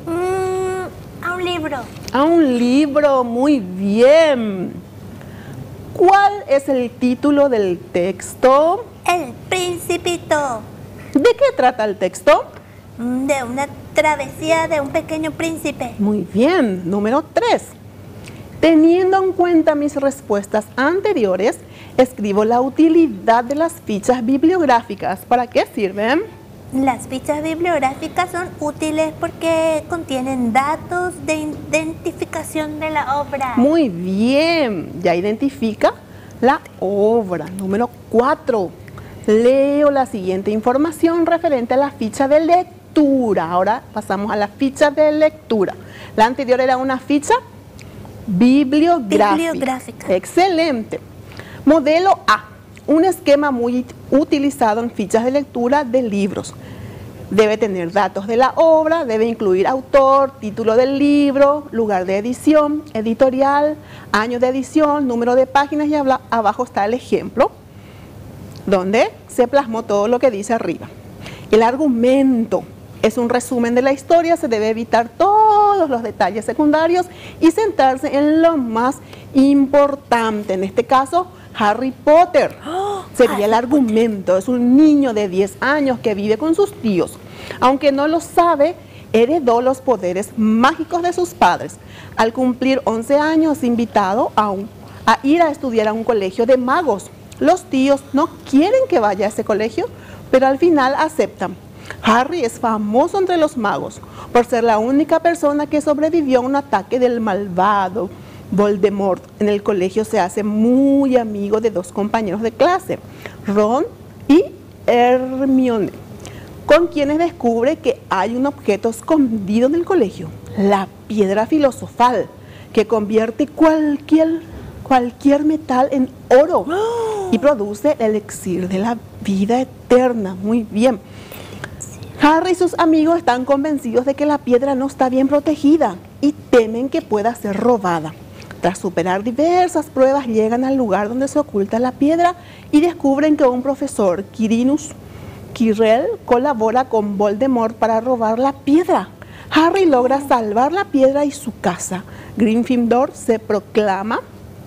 Mm, a un libro. A un libro, muy bien. ¿Cuál es el título del texto? El Principito. ¿De qué trata el texto? De una travesía de un pequeño príncipe. Muy bien. Número tres. Teniendo en cuenta mis respuestas anteriores, escribo la utilidad de las fichas bibliográficas. ¿Para qué sirven? Las fichas bibliográficas son útiles porque contienen datos de identificación de la obra. Muy bien, ya identifica la obra. Número cuatro. Leo la siguiente información referente a la ficha de lectura. lectura. Ahora pasamos a la ficha de lectura. La anterior era una ficha bibliográfica. Bibliográfica. Excelente. Modelo A, un esquema muy utilizado en fichas de lectura de libros. Debe tener datos de la obra, debe incluir autor, título del libro, lugar de edición, editorial, año de edición, número de páginas y habla, abajo está el ejemplo, donde se plasmó todo lo que dice arriba. El argumento es un resumen de la historia, se debe evitar todos los detalles secundarios y centrarse en lo más importante, en este caso, Harry Potter. Oh, sería Harry el argumento. Potter. Es un niño de diez años que vive con sus tíos. Aunque no lo sabe, heredó los poderes mágicos de sus padres. Al cumplir once años, es invitado a, un, a ir a estudiar a un colegio de magos. Los tíos no quieren que vaya a ese colegio, pero al final aceptan. Harry es famoso entre los magos por ser la única persona que sobrevivió a un ataque del malvado Voldemort. En el colegio se hace muy amigo de dos compañeros de clase, Ron y Hermione, con quienes descubre que hay un objeto escondido en el colegio, la piedra filosofal, que convierte cualquier, cualquier metal en oro y produce el elixir de la vida eterna. Muy bien. Harry y sus amigos están convencidos de que la piedra no está bien protegida y temen que pueda ser robada. Tras superar diversas pruebas, llegan al lugar donde se oculta la piedra y descubren que un profesor, Quirinus Quirrell, colabora con Voldemort para robar la piedra. Harry logra salvar la piedra y su casa. Gryffindor se proclama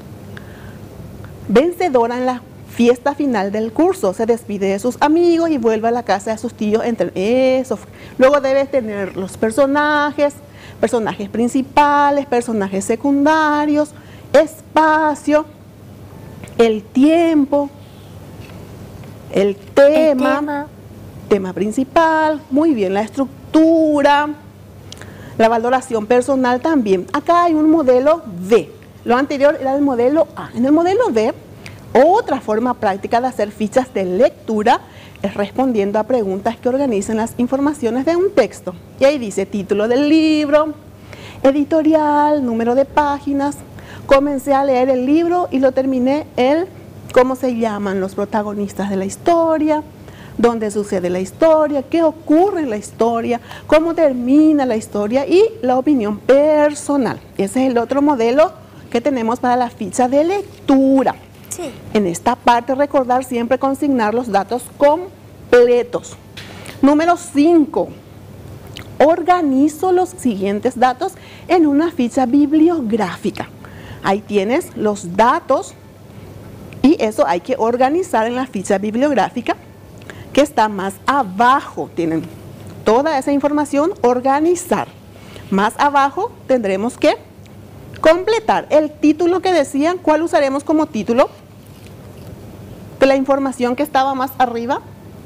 vencedora en la fiesta final del curso. Se despide de sus amigos y vuelve a la casa de sus tíos. Entre eso. Luego debe tener los personajes, personajes principales, personajes secundarios, espacio, el tiempo, el tema, el tema, tema principal, muy bien, la estructura, la valoración personal también. Acá hay un modelo B, lo anterior era el modelo A. En el modelo B, otra forma práctica de hacer fichas de lectura es respondiendo a preguntas que organizan las informaciones de un texto. Y ahí dice título del libro, editorial, número de páginas. Comencé a leer el libro y lo terminé el cómo se llaman los protagonistas de la historia, dónde sucede la historia, qué ocurre en la historia, cómo termina la historia y la opinión personal. Ese es el otro modelo que tenemos para la ficha de lectura. Sí. En esta parte recordar siempre consignar los datos completos. Número cinco. Organizo los siguientes datos en una ficha bibliográfica. Ahí tienes los datos y eso hay que organizar en la ficha bibliográfica que está más abajo. Tienen toda esa información, organizar. Más abajo tendremos que completar el título que decían. ¿Cuál usaremos como título de la información que estaba más arriba?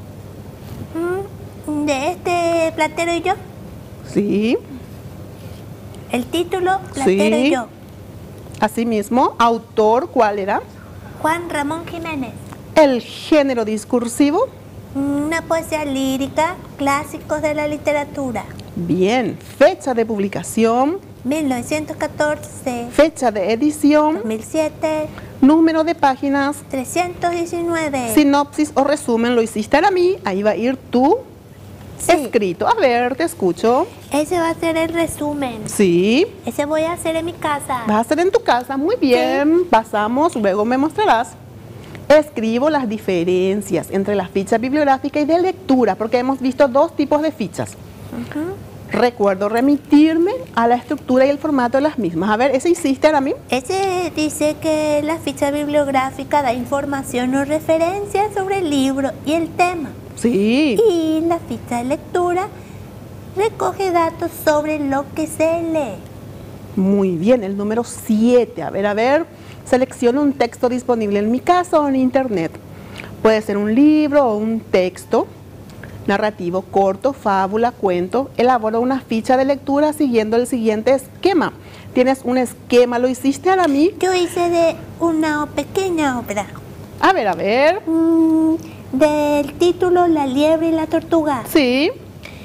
De este Platero y yo. Sí. El título, Platero sí. y yo. Asimismo, autor, ¿cuál era? Juan Ramón Jiménez. El género discursivo. Una poesía lírica, clásicos de la literatura. Bien. Fecha de publicación. mil novecientos catorce. Fecha de edición. dos mil siete. Número de páginas. trescientos diecinueve. Sinopsis o resumen, lo hiciste a mí, ahí va a ir tu sí. escrito. A ver, te escucho. Ese va a ser el resumen. Sí. Ese voy a hacer en mi casa. Vas a hacer en tu casa, muy bien. Sí. Pasamos, luego me mostrarás. Escribo las diferencias entre la ficha bibliográfica y de lectura, porque hemos visto dos tipos de fichas. Uh-huh. Recuerdo remitirme a la estructura y el formato de las mismas. A ver, ¿ese hiciste ahora a mí? Ese dice que la ficha bibliográfica da información o referencia sobre el libro y el tema. Sí. Y la ficha de lectura recoge datos sobre lo que se lee. Muy bien, el número siete. A ver, a ver, selecciono un texto disponible en mi casa o en internet. Puede ser un libro o un texto narrativo corto, fábula, cuento. Elaboro una ficha de lectura siguiendo el siguiente esquema. Tienes un esquema, ¿lo hiciste ahora a mí? Yo hice de una pequeña obra. A ver, a ver. Mm, del título La liebre y la tortuga. Sí.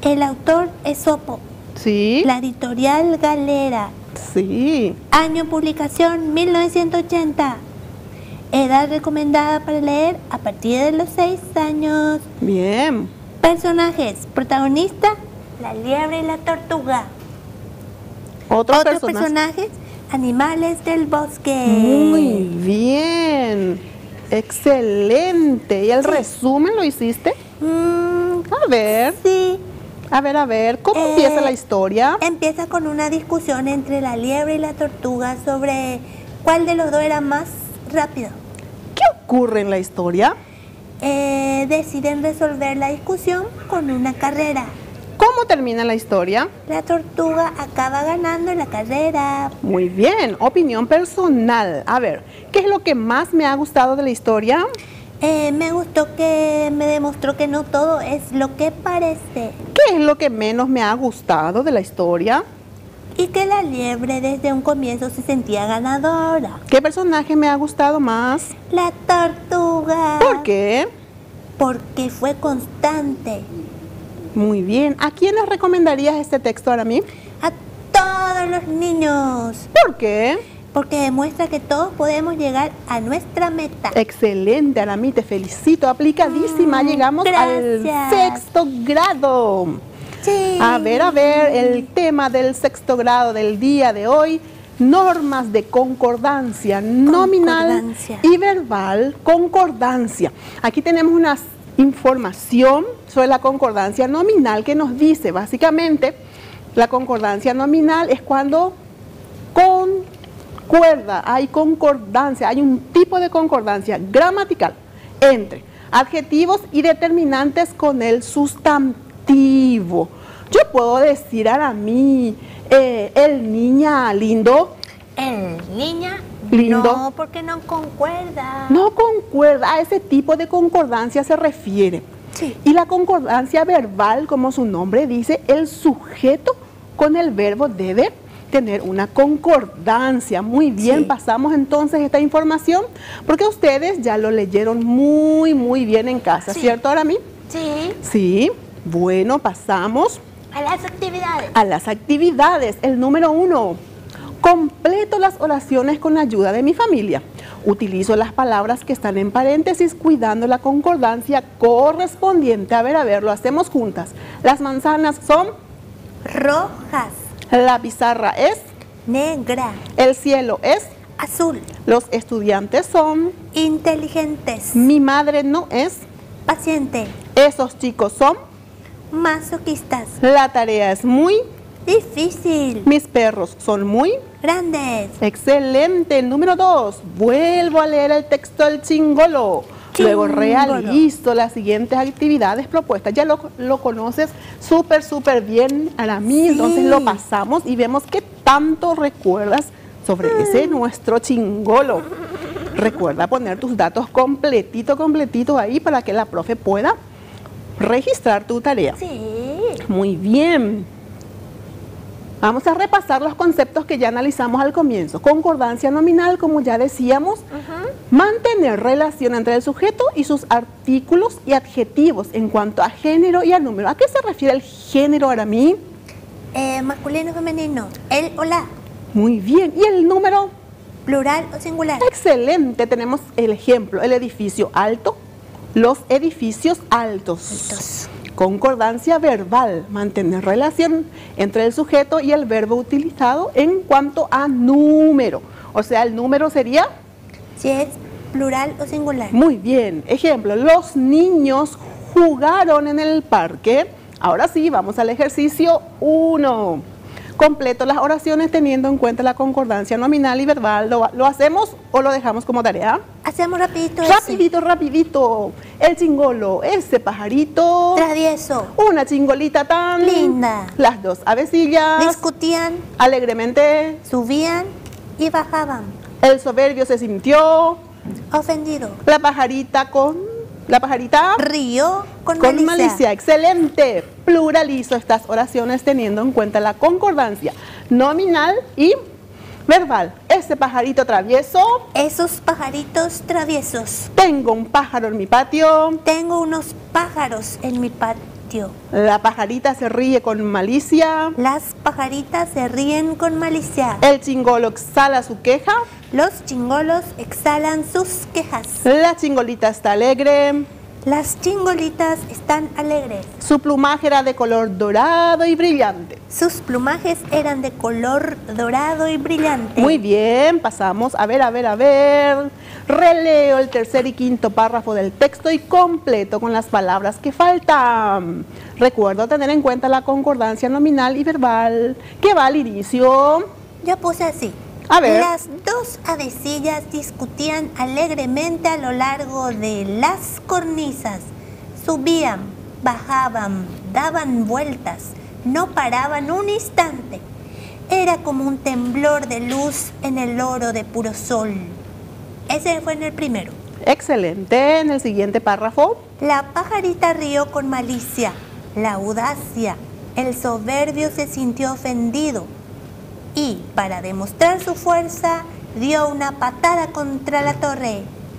El autor Esopo. Sí. La editorial Galera. Sí. Año publicación mil novecientos ochenta. Edad recomendada para leer a partir de los seis años. Bien. Personajes. Protagonista, la liebre y la tortuga. Otros, Otros personajes. personajes, animales del bosque. Muy bien. Excelente. ¿Y el Sí. resumen lo hiciste? Mm, A ver. sí. A ver, a ver. ¿Cómo Eh, empieza la historia? Empieza con una discusión entre la liebre y la tortuga sobre cuál de los dos era más rápido. ¿Qué ocurre en la historia? Eh, deciden resolver la discusión con una carrera. ¿Cómo termina la historia? La tortuga acaba ganando la carrera. Muy bien. Opinión personal. A ver, ¿qué es lo que más me ha gustado de la historia? Eh, me gustó que me demostró que no todo es lo que parece. ¿Qué es lo que menos me ha gustado de la historia? Y que la liebre desde un comienzo se sentía ganadora. ¿Qué personaje me ha gustado más? La tortuga. ¿Por qué? Porque fue constante. Muy bien. ¿A quiénes recomendarías este texto ahora mí? A todos los niños. ¿Por qué? Porque demuestra que todos podemos llegar a nuestra meta. Excelente, Aramí, te felicito. Aplicadísima. Mm, Llegamos gracias. al sexto grado. Sí. A ver, a ver, el tema del sexto grado del día de hoy. Normas de concordancia nominal Concordancia. y verbal. Concordancia. Aquí tenemos una información sobre la concordancia nominal que nos dice, básicamente, la concordancia nominal es cuando concuerda, hay concordancia, hay un tipo de concordancia gramatical entre adjetivos y determinantes con el sustantivo. Yo puedo decir a mí, eh, el niña lindo. El niña Lindo. no, porque no concuerda. No concuerda, a ese tipo de concordancia se refiere. Sí. Y la concordancia verbal, como su nombre dice, el sujeto con el verbo debe tener una concordancia. Muy bien, Sí. pasamos entonces esta información, porque ustedes ya lo leyeron muy, muy bien en casa, Sí. ¿cierto, Aramí? Sí. Sí, bueno, pasamos A las actividades. a las actividades. El número uno, completo las oraciones con la ayuda de mi familia. Utilizo las palabras que están en paréntesis cuidando la concordancia correspondiente. A ver, a ver, lo hacemos juntas. Las manzanas son, Rojas. la pizarra es, Negra. el cielo es, Azul. los estudiantes son, Inteligentes. mi madre no es, Paciente. esos chicos son, Masoquistas. la tarea es muy, Difícil. mis perros son muy. Grandes. Excelente. El número dos. Vuelvo a leer el texto del chingolo. Luego Chingolo. realizo las siguientes actividades propuestas. Ya lo, lo conoces súper, súper bien, Aramí. Sí. Entonces lo pasamos y vemos qué tanto recuerdas sobre ese nuestro chingolo. Recuerda poner tus datos completito, completito ahí para que la profe pueda registrar tu tarea. Sí. Muy bien. Vamos a repasar los conceptos que ya analizamos al comienzo. Concordancia nominal, como ya decíamos, mantener relación entre el sujeto y sus artículos y adjetivos en cuanto a género y a número. ¿A qué se refiere el género, Aramí? Eh, masculino, femenino. El o la. Muy bien. ¿Y el número? Plural o singular. Excelente. Tenemos el ejemplo, el edificio alto, los edificios altos. Altos. Concordancia verbal, mantener relación entre el sujeto y el verbo utilizado en cuanto a número. O sea, el número sería, Si es plural o singular. muy bien. Ejemplo, los niños jugaron en el parque. Ahora sí, vamos al ejercicio uno. Completo las oraciones teniendo en cuenta la concordancia nominal y verbal. ¿Lo, lo hacemos o lo dejamos como tarea? Hacemos rapidito ese. Rapidito, rapidito. El chingolo, ese pajarito. Travieso. Una chingolita tan Linda. Las dos avecillas Discutían, alegremente. subían y bajaban. El soberbio se sintió. Ofendido. La pajarita con la pajarita Río con, con malicia. malicia. Excelente. Pluralizo estas oraciones teniendo en cuenta la concordancia nominal y verbal. Ese pajarito travieso. Esos pajaritos traviesos. Tengo un pájaro en mi patio. Tengo unos pájaros en mi patio. sitio. La pajarita se ríe con malicia. Las pajaritas se ríen con malicia. El chingolo exhala su queja. Los chingolos exhalan sus quejas. La chingolita está alegre. Las chingolitas están alegres. Su plumaje era de color dorado y brillante. Sus plumajes eran de color dorado y brillante. Muy bien, pasamos. A ver, a ver, a ver. Releo el tercer y quinto párrafo del texto y completo con las palabras que faltan. Recuerdo tener en cuenta la concordancia nominal y verbal. ¿Qué va al inicio? Yo puse así. A ver. Las dos avecillas discutían alegremente a lo largo de las cornisas. Subían, bajaban, daban vueltas, no paraban un instante. Era como un temblor de luz en el oro de puro sol. Ese fue en el primero. Excelente. En el siguiente párrafo. La pajarita rió con malicia, la audacia. El soberbio se sintió ofendido. Y, para demostrar su fuerza, dio una patada contra la torre.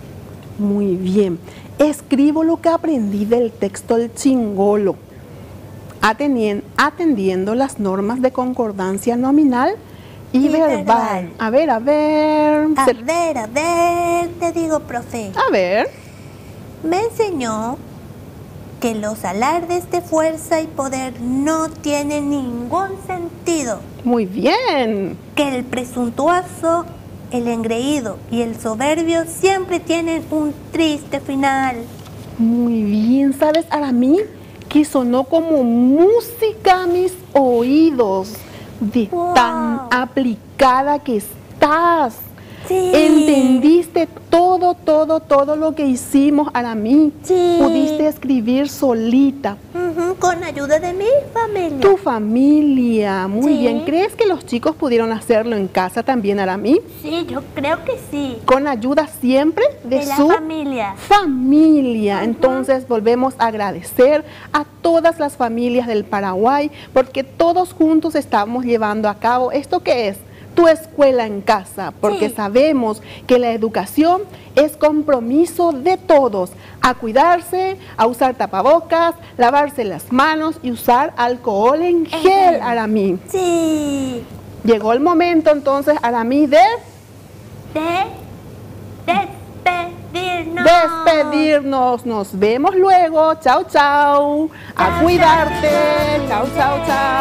Muy bien. Escribo lo que aprendí del texto del chingolo, atenien- atendiendo las normas de concordancia nominal y, Y verbal. verbal. A ver, a ver. A Se- ver, a ver, te digo, profe. A ver. Me enseñó que los alardes de fuerza y poder no tienen ningún sentido. Muy bien. Que el presuntuoso, el engreído y el soberbio siempre tienen un triste final. Muy bien. ¿Sabes, Aramí? Que sonó como música a mis oídos. De Wow. tan aplicada que estás. Sí. Entendiste todo, todo, todo lo que hicimos, Aramí. Sí. Pudiste escribir solita. Ujú, con ayuda de mi familia. Tu familia, muy Sí. bien. ¿Crees que los chicos pudieron hacerlo en casa también, Aramí? Sí, yo creo que sí. Con ayuda siempre de, De la su familia. familia. Entonces volvemos a agradecer a todas las familias del Paraguay porque todos juntos estamos llevando a cabo esto que es tu escuela en casa, porque Sí. sabemos que la educación es compromiso de todos, a cuidarse, a usar tapabocas, lavarse las manos y usar alcohol en gel, Aramí. Sí. Llegó el momento entonces, Aramí, de De despedirnos. despedirnos. Nos vemos luego. Chao, chao. A Chao, cuidarte. chao. Chao, chao, chao.